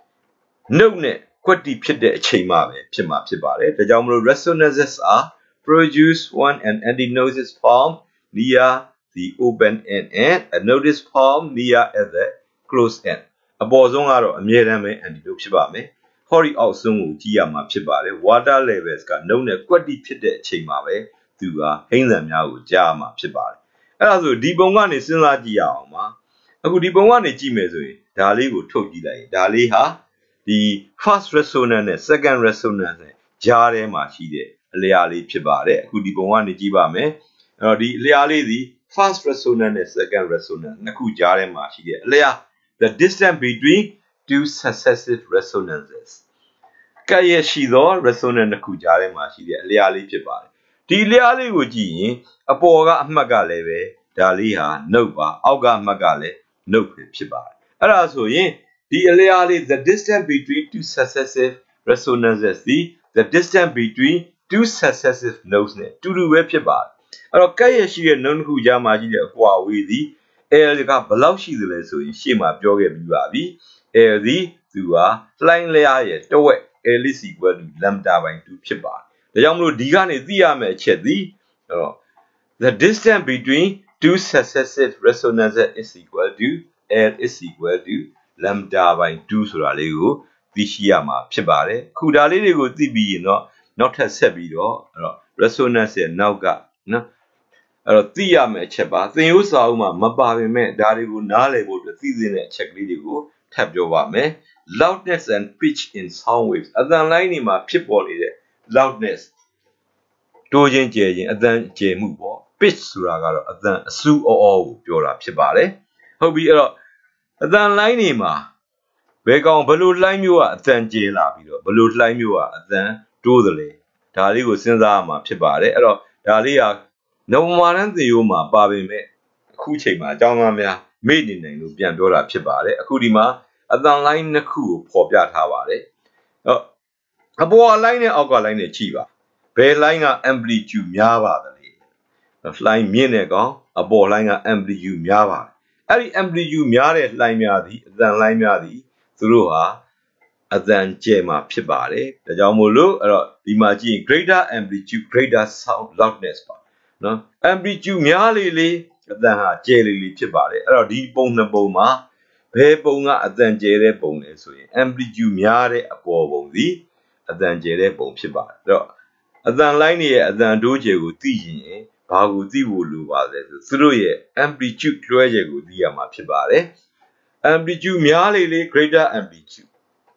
note နဲ့ကွက်တီဖြစ်တဲ့အချိန်မှာပဲဖြစ်မှာဖြစ်ပါတယ်ဒါကြောင့်မလို့ resonances are produced one and antinote is formed near the open end and a note is formed near at the close end အပေါ်ဆုံးကတော့အမြဲတမ်းပဲ antinote ဖြစ်ပါမယ်hori အောက်ဆုံးကိုကြည့်ရမှာဖြစ်ပါတယ် water levels က note နဲ့ကွက်တီဖြစ်တဲ့အချိန်မှာပဲသူကဟိန်းသံများကိုကြားမှာဖြစ်ပါတယ်အဲ့ဒါဆိုဒီပုံကနေစဉ်းစားကြည့်ရအောင်ပါအခုဒီပုံကနေကြည့်မယ်ဆိုရင်ဒါလေးကိုထုတ်ကြည့်လိုက်ရင်ဒါလေးဟာဒီ first resonance နဲ့ second resonance နဲ့ကြားထဲမှာရှိတဲ့အလျားလေးဖြစ်ပါတယ်အခုဒီပုံကနေကြည့်ပါမယ်အဲ့တော့ဒီအလျားလေးဒီ first resonance နဲ့ second resonance နှစ်ခုကြားထဲမှာရှိတဲ့အလျား the distance between two successive resonances ကဲ့ရဲ့ရှိသော resonance နှစ်ခုကြားထဲမှာရှိတဲ့အလျားလေးဖြစ်ပါတယ်ဒီအလျားလေးကိုကြည့်ရင်အပေါ်ကအမှတ်ကလည်းပဲဒါလေးဟာ note ပါအောက်ကအမှတ်ကလည်း note ပဲဖြစ်ပါတယ်အဲ့ဒါဆိုရင်ဒီအလျားလေး the distance between two successive resonances ဒီ the distance between two successive notes နဲ့တူတူပဲဖြစ်ပါတယ်အဲ့တော့ကဲ့ရဲ့ရှိတဲ့ note တစ်ခုကြားမှာရှိတဲ့အကွာအဝေးသည် L ကဘယ်လောက်ရှိသလဲဆိုရင်ရှေ့မှာပြောခဲ့ပြီးပါပြီ L သည်သူကလှိုင်းလျားရဲ့တဝက် L is equal to lambda by two ဖြစ်ပါတယ်ဒါကြောင့်မလို့ဒီကနေသိရမယ့်အချက်သည်အဲ့တော့ the distance between two successive resonances is equal to L is equal to lambda by two ဆိုတာလေးကိုသိရှိရမှာဖြစ်ပါတယ်ခုဒါလေးတွေကိုသိပြီးရင်တော့နောက်ထပ်ဆက်ပြီးတော့အဲ့တော့ resonance ရဲ့နောက်ကနော်အဲ့တော့သိရမယ့်အချက်ပါသင်ရိုးစာအုပ်မှာမပါပေမဲ့ဒါတွေကိုနားလည်ဖို့အတွက်သိသင့်တဲ့အချက်ကလေးတွေကိုထပ်ပြောပါမယ် loudness and pitch in sound waves အသံလိုင်းတွေမှာဖြစ်ပေါ်နေတဲ့ loudness တိုးခြင်းကျယ်ခြင်းအသံကျယ်မှုပေါ့ pitch ဆိုတာကတော့အသံအဆူအောအောကိုပြောတာဖြစ်ပါတယ်ဟုတ်ပြီအဲ့တော့အသံလိုင်းတွေမှာဘယ်ကောင်ဘယ်လိုလှိုင်းမျိုးကအသံကျယ်လာပြီးတော့ဘယ်လိုလှိုင်းမျိုးကအသံတိုးသလဲဒါလေးကိုစဉ်းစားရမှာဖြစ်ပါတယ်အဲ့တော့ဒါလေးကနဝမာရန်သင်ရိုးမှာပါပေမဲ့အခုချိန်မှာအကြောင်းသားများမေ့နေနိုင်လို့ပြန်ပြောတာဖြစ်ပါတယ်အခုဒီမှာအသံလိုင်းနှစ်ခုကိုပေါ်ပြထားပါတယ်အဲ့အပေါ်အလိုင်းနဲ့အောက်ကလိုင်းနဲ့ကြည့်ပါဘယ်လိုင်းက amplitude များပါသလဲလှိုင်းမြင့်တဲ့ကောင်အပေါ်လိုင်းက amplitude များပါတယ်အဲ့ဒီ amplitude များတဲ့လှိုင်းများသည်အသံလိုင်းများသည်သူတို့ဟာအသံကျယ်မှာဖြစ်ပါတယ်ဒါကြောင့်မို့လို့အဲ့တော့ဒီမှာကြည့်ရင် greater amplitude greater sound loudness ပါနော် amplitude များလေလေအသံဟာကျယ်လေလေဖြစ်ပါတယ်အဲ့တော့ဒီပုံနှစ်ပုံမှာဘယ်ပုံကအသံကျယ်တဲ့ပုံလဲဆိုရင် amplitude များတဲ့အပေါ်ပုံသည်အသံကျယ်တဲ့ပုံဖြစ်ပါတယ်အဲ့တော့အသံလိုင်းရဲ့အသံတိုးကျယ်ကိုသိရင်ဘာကိုသိဖို့လိုပါလဲဆိုသူတို့ရဲ့ amplitude လွှဲကျယ်ကိုသိရမှာဖြစ်ပါတယ်amplitude များလေလေ greater amplitude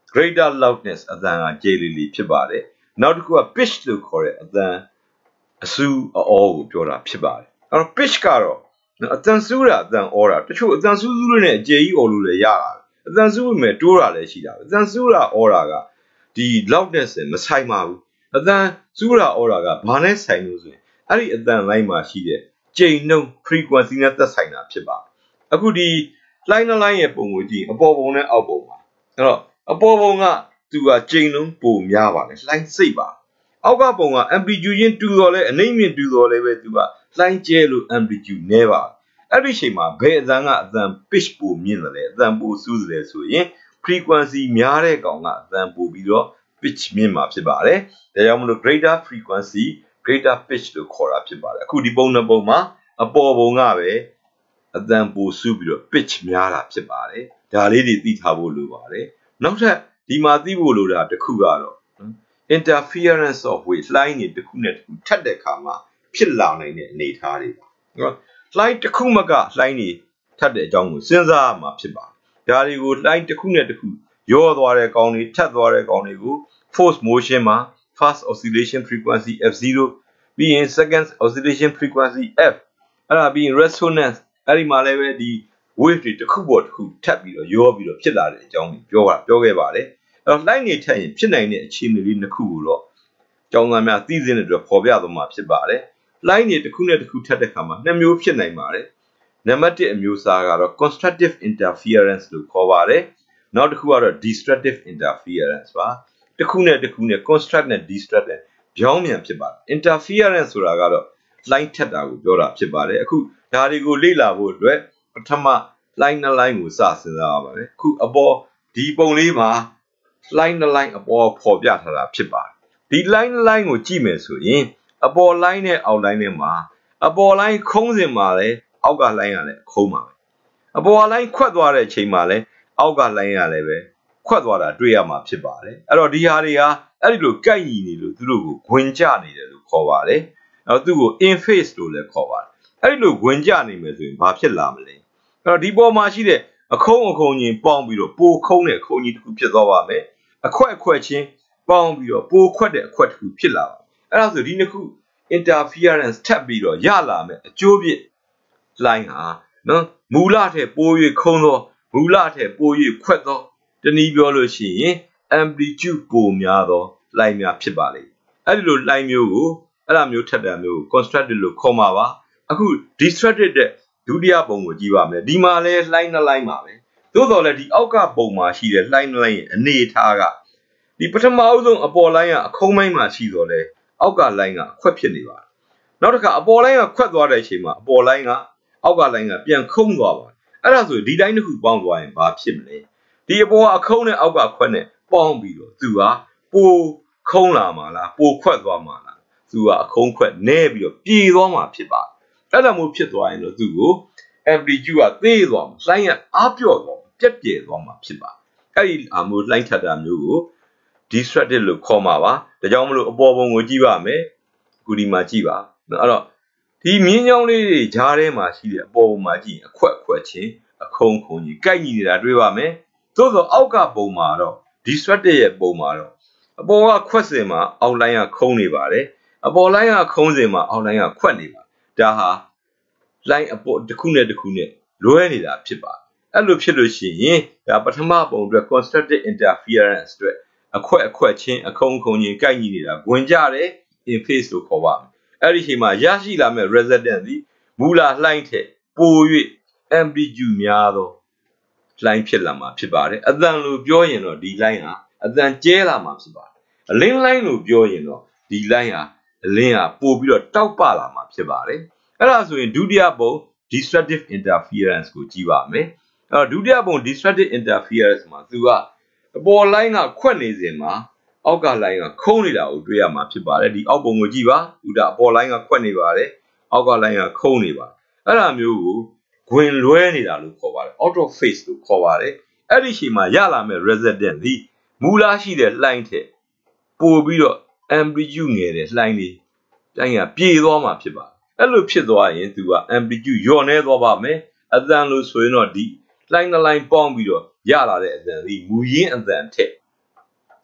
greater loudness အသံကကြေးလေးလေးဖြစ်ပါတယ်နောက်တစ်ခုက pitch လို့ခေါ်တဲ့အသံအဆူအောကိုပြောတာဖြစ်ပါတယ်အဲ့တော့ pitch ကတော့အသံဆူတာအသံအောတာတချို့အသံဆူဆူတွေနဲ့အကြေကြီးအော်လို့လည်းရတာအသံဆူမဲ့တိုးတာလည်းရှိတာအသံဆူတာအောတာကဒီ loudness နဲ့မဆိုင်ပါဘူးအသံဆူတာအောတာကဘာနဲ့ဆိုင်လို့ဆိုရင်အဲ့ဒီအသံလိုင်းမှာရှိတဲ့ကြိမ်နှုန်း frequency နဲ့သက်ဆိုင်တာဖြစ်ပါတယ်အခုဒီ line နဲ့ line ရဲ့ပုံကိုကြည့်အပေါ်ပုံနဲ့အောက်ပုံပါအဲ့တော့အပေါ်ပုံကသူကကြိမ်နှုန်းပိုများပါတယ် line စိတ်ပါအောက်ကပုံက amplitude ချင်းတူတော်လဲအနှိမ့်မြင့်တူတော်လဲပဲသူက line ကျဲလို့ amplitude နည်းပါအဲ့ဒီချိန်မှာဘယ်အသံကအသံ pitch ပိုမြင့်တယ်လဲအသံပိုစူးတယ်ဆိုရင် frequency များတဲ့ကောင်ကအသံပိုပြီးတော့ pitch မြင့်မှာဖြစ်ပါတယ်ဒါကြောင့်မလို့ greater frequency greater pitch လို့ခေါ်တာဖြစ်ပါတယ်အခုဒီပုံနှစ်ပုံမှာအပေါ်ပုံကပဲအသံပိုစူးပြီးတော့ pitch များတာဖြစ်ပါတယ်ဒါလေးတွေသိထားဖို့လိုပါတယ်နောက်ထပ်ဒီမှာသိဖို့လိုတာတစ်ခုကတော့ interference of wave line တွေတစ်ခုနဲ့တစ်ခုထပ်တဲ့အခါမှာဖြစ်လာနိုင်တဲ့အနေအထားတွေပါနော် line တစ်ခုမက line တွေထပ်တဲ့အကြောင်းကိုစဉ်းစားရမှာဖြစ်ပါတယ်ဒါတွေကို line တစ်ခုနဲ့တစ်ခုရောသွားတဲ့ကောင်တွေထပ်သွားတဲ့ကောင်တွေကို force motion မှာ first oscillation frequency f zero ပြီးရင် second oscillation frequency f အဲ့ဒါပြီးရင် resonance အဲ့ဒီမှာလည်းပဲဒီ wave တွေတစ်ခုပေါ်တစ်ခုထပ်ပြီးတော့ရောပြီးတော့ဖြစ်လာတဲ့အကြောင်းကိုပြောတာပြောခဲ့ပါတယ်အဲ့တော့ line တွေထပ်ရင်ဖြစ်နိုင်တဲ့အခြေအနေလေးနှစ်ခုကိုတော့ကျောင်းသားများသိစေတဲ့အတွက်ပေါ်ပြသွားမှာဖြစ်ပါတယ် line တွေတစ်ခုနဲ့တစ်ခုထပ်တဲ့အခါမှာနှစ်မျိုးဖြစ်နိုင်ပါတယ်နံပါတ်oneအမျိုးအစားကတော့ constructive interference လို့ခေါ်ပါတယ်နောက်တစ်ခုကတော့ destructive interference ပါတစ်ခုနဲ့တစ်ခုနဲ့ construct နဲ့ destruct နဲ့ပြောင်းပြန်ဖြစ်ပါတယ် interference ဆိုတာကတော့ line ထပ်တာကိုပြောတာဖြစ်ပါတယ်အခုဒါတွေကိုလေ့လာဖို့အတွက်ပထမ line နဲ့ line ကိုစစဉ်းစားရပါတယ်အခုအပေါ်ဒီပုံလေးမှာ line နဲ့ line အပေါ်ပေါ်ပြထားတာဖြစ်ပါတယ်ဒီ line နဲ့ line ကိုကြည့်မယ်ဆိုရင်အပေါ် line နဲ့အောက် line နဲ့မှာအပေါ် line ခုံးစင်မှာလဲအောက်က line ကလည်းခုံးပါပဲအပေါ် line ခွက်သွားတဲ့အချိန်မှာလဲအောက်က line ကလည်းပဲခွက်သွားတာတွေ့ရမှာဖြစ်ပါတယ်အဲ့တော့ဒီဟာတွေဟာအဲ့ဒီလိုကိုက်ညီနေလို့သူတို့ကိုဂွင်ကျနေတယ်လို့ခေါ်ပါတယ်အဲ့တော့သူ့ကို in phase လို့လည်းခေါ်ပါတယ်အဲ့ဒီလိုဂွင်ကျနေမယ်ဆိုရင်ဘာဖြစ်လာမလဲအဲ့တော့ဒီပေါ်မှာရှိတဲ့အခုံးအခုံးချင်းပေါင်းပြီးတော့ပိုခုံးတဲ့ခုံးကြီးတစ်ခုဖြစ်သွားပါမယ်အခွက်အခွက်ချင်းပေါင်းပြီးတော့ပိုခွက်တဲ့အခွက်တစ်ခုဖြစ်လာပါအဲ့ဒါဆိုဒီနှစ်ခု interference ထပ်ပြီးတော့ရလာမယ်အကျိုးပြစ် line ဟာနော်မူလထက်ပို၍ခုံးသောမူလထက်ပို၍ခွက်သောတနည်းပြောလို့ရှိရင် amplitude ပိုများသော line များဖြစ်ပါလိမ့်အဲ့ဒီလို line မျိုးကိုအဲ့ဒါမျိုးထပ်တာမျိုးကို constructed လို့ခေါ်မှာပါအခု destructed တဲ့ဒုတိယပုံကိုကြည့်ပါမယ်ဒီမှာလဲ line နဲ့ line ပါပဲသို့တော်လည်းဒီအောက်ကပုံမှာရှိတဲ့ line နဲ့ line ရဲ့အနေအထားကဒီပထမအဆုံးအပေါ် line ကအခုံးပိုင်းမှာရှိတော့လဲအောက်က line ကအခွက်ဖြစ်နေပါတယ်နောက်တစ်ခါအပေါ် line ကခွက်သွားတဲ့အချိန်မှာအပေါ် line ကအောက်က line ကပြန်ခုံးသွားပါတယ်အဲ့ဒါဆိုဒီ line တစ်ခုပေါင်းသွားရင်ဘာဖြစ်မလဲဒီအပေါ်ကအခုံးနဲ့အောက်ကခွက်နဲ့ပေါင်းပြီးတော့သူကပိုခုံးလာမှာလားပိုခွက်သွားမှာလားသူကအခုံးခွက်နဲပြီးတော့ပြေသွားမှာဖြစ်ပါတယ်အဲ့ဒါမျိုးဖြစ်သွားရင်တော့သူ့ကို amplitude ကသေးသွားမှာ line ကအားပြော့သွားမှာပြက်ပြဲသွားမှာဖြစ်ပါတယ်အဲ့ဒီအမျိုး line ထပ်တာမျိုးကို destructive လို့ခေါ်မှာပါဒါကြောင့်မလို့အပေါ်ပုံကိုကြည့်ပါမယ်အခုဒီမှာကြည့်ပါအဲ့တော့ဒီမြင်းချောင်းလေးတွေဂျားထဲမှာရှိတဲ့အပေါ်ပုံမှာကြည့်ရင်အခွက်အခွက်ချင်းအခုံးခုံးကြီးကိုက်ညီနေတာတွေ့ပါမယ်သို့သောအောက်ကပုံမှာတော့ destructive ရဲ့ပုံမှာတော့အပေါ်ကခွက်စင်မှာအောက် line ကခုံးနေပါတယ်အပေါ် line ကခုံးစင်မှာအောက် line ကခွက်နေပါဒါဟာ line အပေါ်တစ်ခုနဲ့တစ်ခုနဲ့လွဲနေတာဖြစ်ပါတယ်အဲ့လိုဖြစ်လို့ရှိရင်ဒါပထမပုံအတွက် constructive interference အတွက်အခွက်အခွက်ချင်းအခုံးခုံးချင်းကိုက်ညီနေတာဂွင်ကြတယ် in phase လို့ခေါ်ပါမယ်အဲ့ဒီချိန်မှာရရှိလာမဲ့ resultant ဒီမူလာလှိုင်းထက်ပို၍ amplitude များသော line ဖြစ်လာမှာဖြစ်ပါတယ်အသံလို့ပြောရင်တော့ဒီ line ဟာအသံကျဲလာမှာဖြစ်ပါတယ်အလင်း line လို့ပြောရင်တော့ဒီ line ဟာအလင်းဟာပိုပြီးတော့တောက်ပလာမှာဖြစ်ပါတယ်အဲ့ဒါဆိုရင်ဒုတိယပုံ destructive interference ကိုကြည့်ပါမယ်အဲ့တော့ဒုတိယပုံ destructive interference မှာသူကအပေါ် line ကခွက်နေစဉ်မှာအောက်က line ကခုံးနေတာကိုတွေ့ရမှာဖြစ်ပါတယ်ဒီအောက်ပုံကိုကြည့်ပါသူကအပေါ် line ကခွက်နေပါတယ်အောက်က line ကခုံးနေပါအဲ့ဒါမျိုးကိုဂွင်လွဲနေတာလို့ခေါ်ပါတယ် out of phase လို့ခေါ်ပါတယ်အဲ့ဒီချိန်မှာရလာမဲ့ resultant ဒီမူလာရှိတဲ့ line ထက်ပိုပြီးတော့ amplitude ငယ်တဲ့ line လေး line ကပြေသွားမှာဖြစ်ပါတယ်အဲ့လိုဖြစ်သွားရင်သူက amplitude လျော့နေသွားပါမယ်အသံလို့ဆိုရင်တော့ဒီ line နဲ့ line ပေါင်းပြီးတော့ရလာတဲ့အသံဒီမူရင်းအသံထက်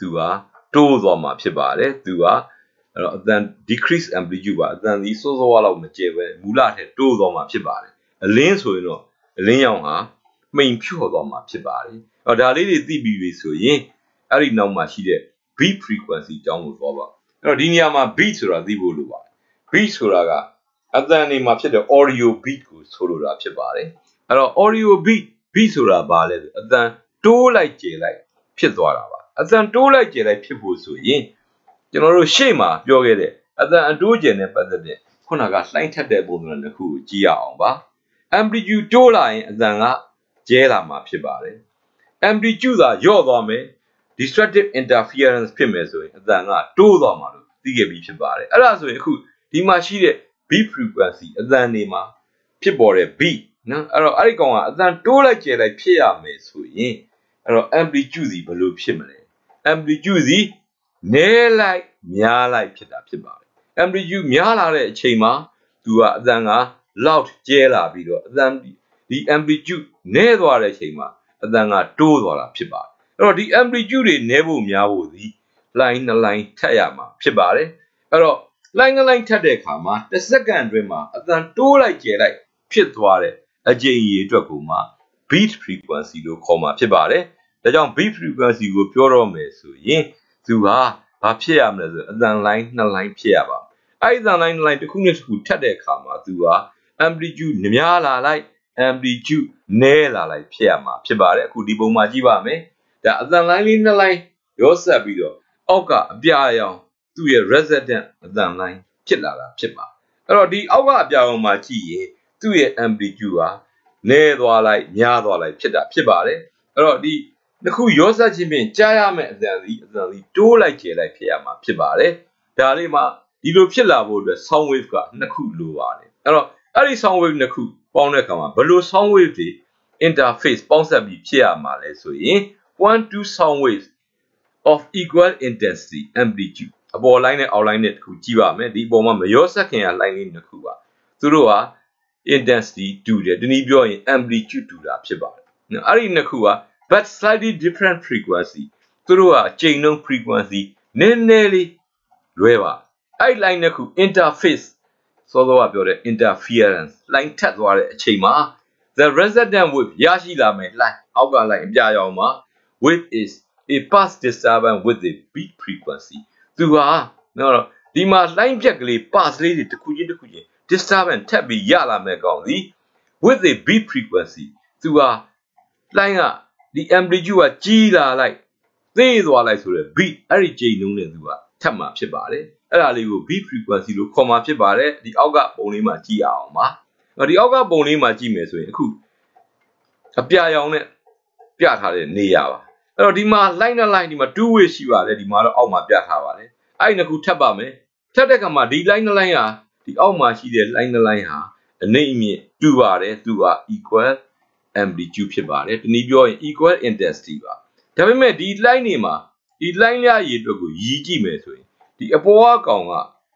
သူကတိုးသွားမှာဖြစ်ပါတယ်သူကအဲ့တော့အတန် decrease amplitude ပါအတန်ဒီစိုးစိုးဝါလောက်မကျဲပဲမူလထက်တိုးသွားမှာဖြစ်ပါတယ်အလင်းဆိုရင်တော့အလင်းရောင်ဟာမိန်ဖြော့သွားမှာဖြစ်ပါတယ်အဲ့တော့ဒါလေးတွေသိပြီးပြီဆိုရင်အဲ့ဒီနောက်မှာရှိတဲ့ beat frequency အကြောင်းကိုပြောပါအဲ့တော့ဒီနေရာမှာ beat ဆိုတာသိဖို့လိုပါတယ် beat ဆိုတာကအတန်နေမှာဖြစ်တဲ့ audio beat ကိုဆိုလိုတာဖြစ်ပါတယ်အဲ့တော့ audio beat beat ဆိုတာဘာလဲဆိုအတန်တိုးလိုက်ကျေလိုက်ဖြစ်သွားတာပါအတန်တိုးလိုက်ကျေလိုက်ဖြစ်ဖို့ဆိုရင်ကျွန်တော်တို့ရှေ့မှာပြောခဲ့တဲ့အတန်အတိုးကျယ်နဲ့ပတ်သက်တဲ့ခုနကလှိုင်းထက်တဲ့ပုံစံတစ်ခုကိုကြည့်ရအောင်ပါ amplitude တိုးလာရင်အတန်ကကျဲလာမှာဖြစ်ပါတယ် amplitude သာလျော့သွားမယ် destructive interference ဖြစ်မယ်ဆိုရင်အတန်ကတိုးသွားမှာလို့သိခဲ့ပြီးဖြစ်ပါတယ်အဲ့ဒါဆိုရင်အခုဒီမှာရှိတဲ့ beat frequency အတန်တွေမှာဖြစ်ပေါ်တဲ့ beat နော်အဲ့တော့အဲ့ဒီကောင်ကအတန်တိုးလိုက်ကျဲလိုက်ဖြစ်ရမယ်ဆိုရင်အဲ့တော့ amplitude စီဘယ်လိုဖြစ်မလဲ amplitude စီနည်းလိုက်များလိုက်ဖြစ်တာဖြစ်ပါတယ် amplitude များလာတဲ့အချိန်မှာသူကအတန်က loud ကျဲလာပြီးတော့အတန်ဒီ amplitude နည်းသွားတဲ့အချိန်မှာအတန်ကတိုးသွားတာဖြစ်ပါတယ်အဲ့တော့ဒီ amplitude တွေနည်းဖို့များဖို့ဒီ line နှစ် line ထပ်ရမှာဖြစ်ပါတယ်အဲ့တော့ line နှစ် line ထပ်တဲ့အခါမှာတစ်စက္ကန့်အတွင်းမှာအတန်တိုးလိုက်ကျဲလိုက်ဖြစ်သွားတဲ့အကြိမ်ရေအတွက်ကိုမှ beat frequency လို့ခေါ်မှာဖြစ်ပါတယ်ဒါကြောင့် beat frequency ကိုပြောတော့မယ်ဆိုရင်သူဟာဘာဖြစ်ရမလဲဆိုအတန် line နှစ် line ဖြစ်ရပါအဲ့ဒီအတန် line နှစ် line တစ်ခုနဲ့တစ်ခုထပ်တဲ့အခါမှာသူဟာ amplitude များလာလိုက် amplitude နည်းလာလိုက်ဖြစ်ရမှာဖြစ်ပါတယ်အခုဒီပုံမှာကြည့်ပါမယ်ဒါအတန် line လေးနှစ် line ရောဆက်ပြီးတော့အောက်ကအပြာရောင်သူ့ရဲ့ resident အတန် line ဖြစ်လာတာဖြစ်ပါအဲ့တော့ဒီအောက်ကအပြာရောင်မှာကြည့်ရင်သူ့ရဲ့ amplitude ဟာနည်းသွားလိုက်များသွားလိုက်ဖြစ်တာဖြစ်ပါတယ်အဲ့တော့ဒီတစ်ခုရောဆက်ခြင်းဖြင့်ကြားရမယ့်အတန်စီအတန်စီတိုးလိုက်ကျယ်လိုက်ဖြစ်ရမှာဖြစ်ပါတယ်ဒါလေးမှာဒီလိုဖြစ်လာဖို့အတွက် sound wave ကနှစ်ခုလိုပါတယ်အဲ့တော့အဲ့ဒီ sound wave နှစ်ခုပေါင်းတဲ့အခါမှာဘယ်လို sound wave တွေ interface ပေါင်းစပ်ပြီးဖြစ်ရမှာလဲဆိုရင် one two sound waves of equal intensity amplitude အပေါ် line နဲ့အောက် line နဲ့တစ်ခုကြည့်ပါမယ်ဒီအပေါ်မှာမရောဆက်ခင်က line လေးနှစ်ခုပါသူတို့ဟာ intensity တူတယ်တနည်းပြောရင် amplitude တူတာဖြစ်ပါတယ်နော်အဲ့ဒီနှစ်ခုက but slightly different frequency သူတို့ကအချိန်နှုန်း frequency နည်းနည်းလေးလွဲပါအဲ့ line နှစ်ခု interface စောစောကပြောတဲ့ interference line ထပ်သွားတဲ့အချိန်မှာ the resident wave ရရှိလာမယ် line အောက်က line အပြာရောင်မှာ wave is a pulse disturbance with the beat frequency သူဟာနော်ဒီမှာ line ပြက်ကလေး pulse လေးတွေတစ်ခုချင်းတစ်ခုချင်း disturbance ထပ်ပြီးရလာမယ်ကောင်စီ with the beat frequency သူဟာ line ကဒီ amplitude ကကြီးလာလိုက်သေးသွားလိုက်ဆိုတဲ့ beat အဲ့ဒီချိန်နှုန်းနဲ့သူကထပ်မှာဖြစ်ပါတယ်အဲ့ဒါလေးကို beat frequency လို့ခေါ်မှာဖြစ်ပါတယ်ဒီအောက်ကပုံလေးမှာကြည့်ရအောင်ပါဒီအောက်ကပုံလေးမှာကြည့်မယ်ဆိုရင်အခုအပြာရောင်နဲ့ပြထားတဲ့နေရာပါအဲ့တော့ဒီမှာ line နဲ့ line ဒီမှာ two way ရှိပါတယ်ဒီမှာတော့အောက်မှာပြထားပါတယ်အဲ့ဒီနှစ်ခုထပ်ပါမယ်ထပ်တဲ့ခါမှာဒီ line နဲ့ line ဟာဒီအောက်မှာရှိတဲ့ line နဲ့ line ဟာအနေအမြင့်တူပါတယ်သူက equal amplitude ဖြစ်ပါတယ်တနည်းပြောရင် equal intensity ပါဒါပေမဲ့ဒီ line တွေမှာဒီ line ရရေအတွက်ကိုရည်ကြည့်မယ်ဆိုရင်ဒီအပေါ်ကကောင်က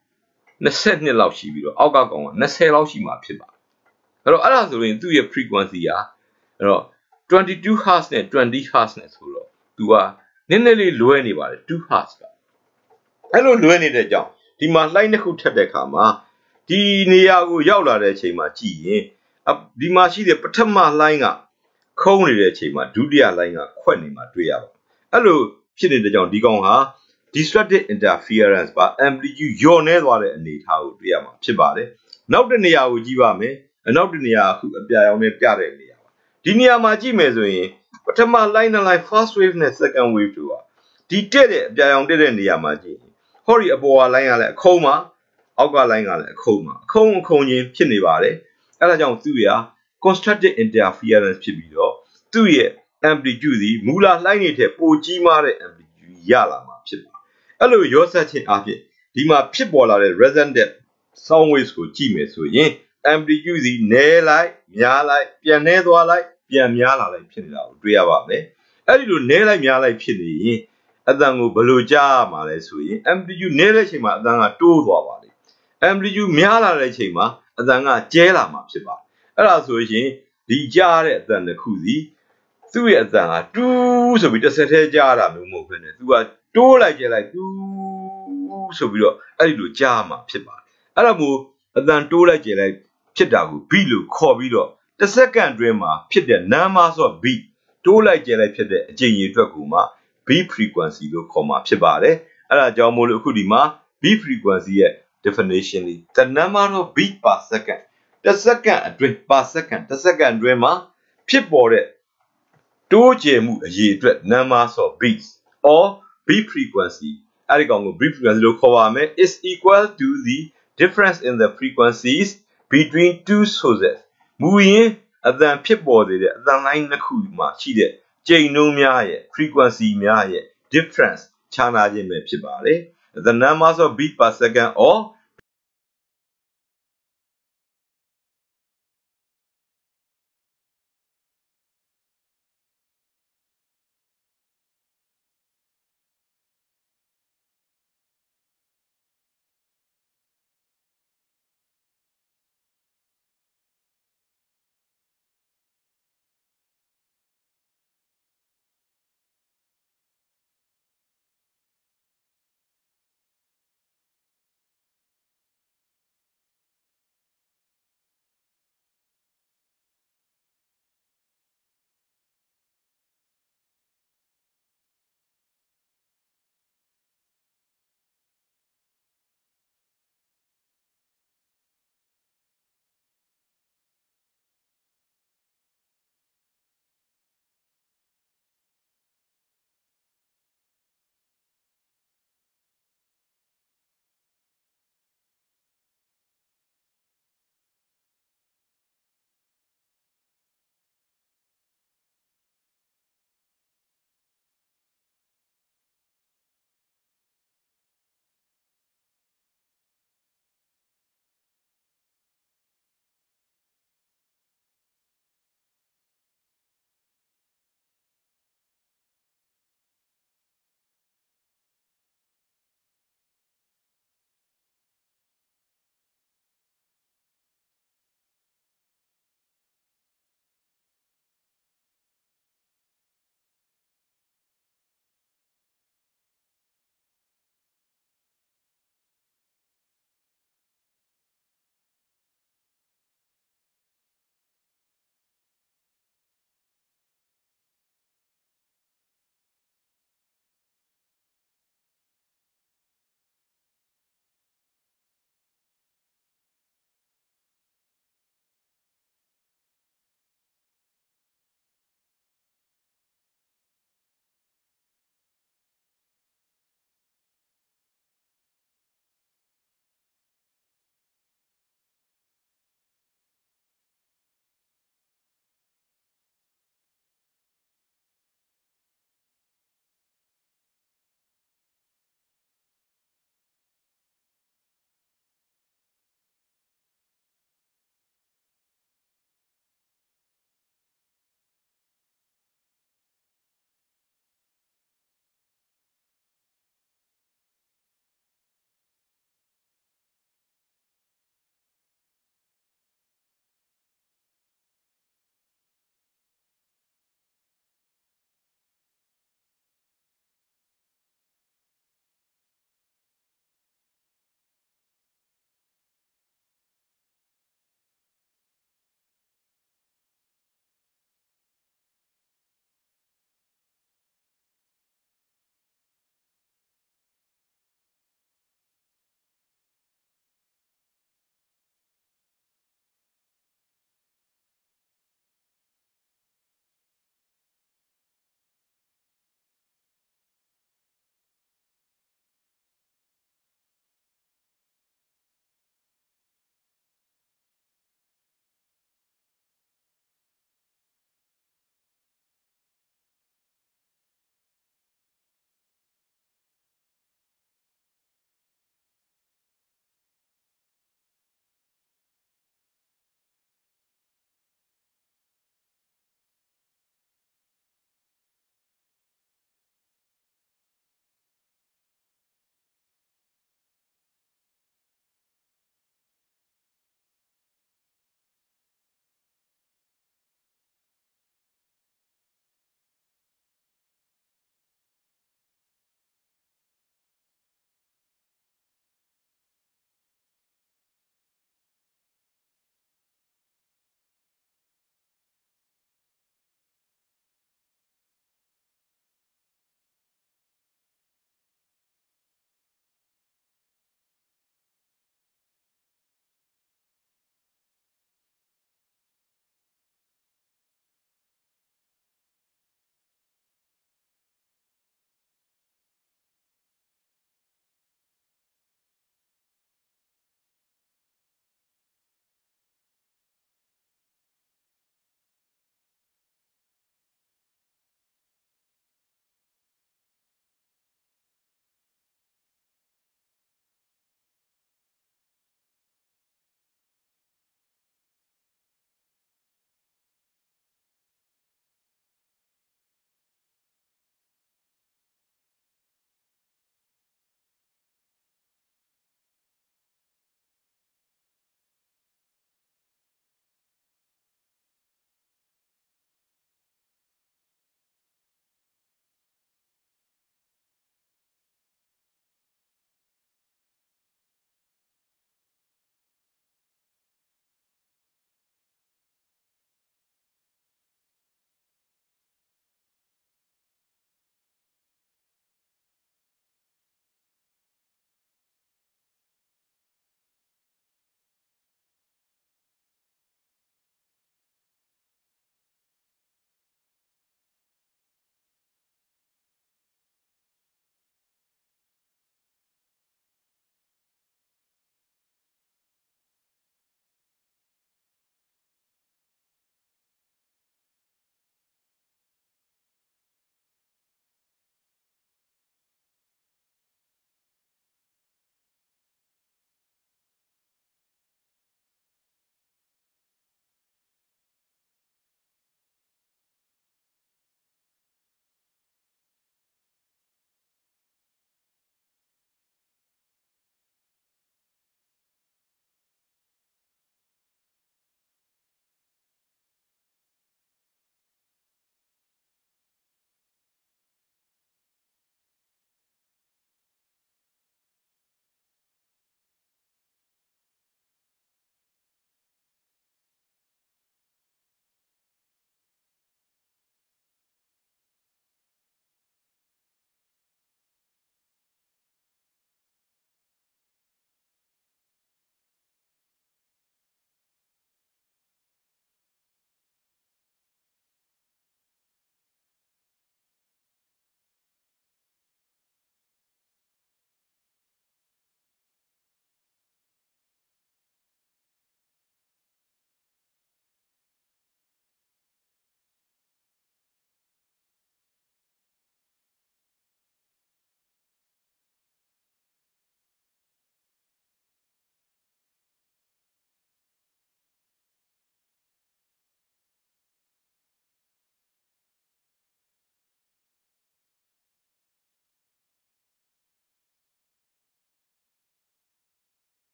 twenty-twoလောက်ရှိပြီးတော့အောက်ကကောင်ကtwentyလောက်ရှိမှာဖြစ်ပါတယ်အဲ့တော့အဲ့ဒါဆိုရင်သူ့ရဲ့ frequency ဟာအဲ့တော့twenty-two hertz နဲ့twenty hertz နဲ့ဆိုတော့သူကနည်းနည်းလေးလွဲနေပါတယ် two hertz ကအဲ့လိုလွဲနေတဲ့ကြောင့်ဒီမှာ line တစ်ခုထပ်တဲ့အခါမှာဒီနေရာကိုရောက်လာတဲ့အချိန်မှာကြည့်ရင်ဒီမှာရှိတဲ့ပထမ line ကခုံးနေတဲ့အချိန်မှာဒုတိယ line ကခွက်နေမှာတွေ့ရပါအဲ့လိုဖြစ်နေတဲ့ကြောင့်ဒီကောင်ဟာ destructive interference ပါ amplitude လျော့နေသွားတဲ့အနေအထားကိုတွေ့ရမှာဖြစ်ပါတယ်နောက်တစ်နေရာကိုကြည့်ပါမယ်နောက်တစ်နေရာအခုအပြာရောင်နဲ့ပြတဲ့နေရာပါဒီနေရာမှာကြည့်မယ်ဆိုရင်ပထမ line နဲ့ line first wave နဲ့ second wave တို့ဟာဒီတက်တဲ့အပြာရောင်တက်တဲ့နေရာမှာကြည့်ဟောဒီအပေါ်က line ကလည်းအခုံးမှာအောက်က line ကလည်းအခုံးမှာအခုံးအခုံးချင်းဖြစ်နေပါတယ်အဲ့ဒါကြောင့်သူ့ရ constructive interference ဖြစ်ပြီးတော့သူ့ရဲ့ amplitude ဒီမူလ line တွေထက်ပိုကြီးမားတဲ့ amplitude ရလာမှာဖြစ်ပါအဲ့လိုရောဆက်ခြင်းအပြင်ဒီမှာဖြစ်ပေါ်လာတဲ့ resonant sound waves ကိုကြည့်မယ်ဆိုရင် amplitude ဒီနည်းလိုက်များလိုက်ပြန်နည်းသွားလိုက်ပြန်များလာလိုက်ဖြစ်နေတာကိုတွေ့ရပါမယ်အဲ့ဒီလိုနည်းလိုက်များလိုက်ဖြစ်နေရင်အတန်ကိုဘယ်လိုကြားရမှာလဲဆိုရင် amplitude နည်းတဲ့အချိန်မှာအတန်ကတိုးသွားပါလိမ့် amplitude များလာတဲ့အချိန်မှာအတန်ကကျဲလာမှာဖြစ်ပါအဲ့ဒါဆိုရင်ဒီကြားတဲ့အတန်တစ်ခုစီသူ့ရဲ့အတန်ကတူးဆိုပြီးတစ်ဆက်တည်းကြားတာမျိုးမဟုတ်ဘဲနဲ့သူကတိုးလိုက်ကြလိုက်တူးဆိုပြီးတော့အဲ့ဒီလိုကြားမှာဖြစ်ပါတယ်အဲ့ဒါမို့အတန်တိုးလိုက်ကြလိုက်ဖြစ်တာကို beat လို့ခေါ်ပြီးတော့တစ်စက္ကန့်အတွင်းမှာဖြစ်တဲ့ number ဆို beat တိုးလိုက်ကြလိုက်ဖြစ်တဲ့အကြိမ်ရေအတွက်ကိုမှ beat frequency လို့ခေါ်မှာဖြစ်ပါတယ်အဲ့ဒါကြောင့်မို့လို့အခုဒီမှာ beat frequency ရဲ့ definition လေး the number of beat per second တစ်စက္ကန့်အတွင်း per second တစ်စက္ကန့်အတွင်းမှာဖြစ်ပေါ်တဲ့တိုးကျမှုအရေအတွက် number of beats or beat frequency အဲ့ဒီကောင်ကို beat frequency လို့ခေါ်ပါမယ် is equal to the difference in the frequencies between two sources မူရင်းအသံဖြစ်ပေါ်စေတဲ့အသံလိုင်းနှစ်ခုမှာရှိတဲ့ကြိမ်နှုန်းများရဲ့ frequency များရဲ့ difference ခြားနာခြင်းပဲဖြစ်ပါတယ် the numbers of beat per second or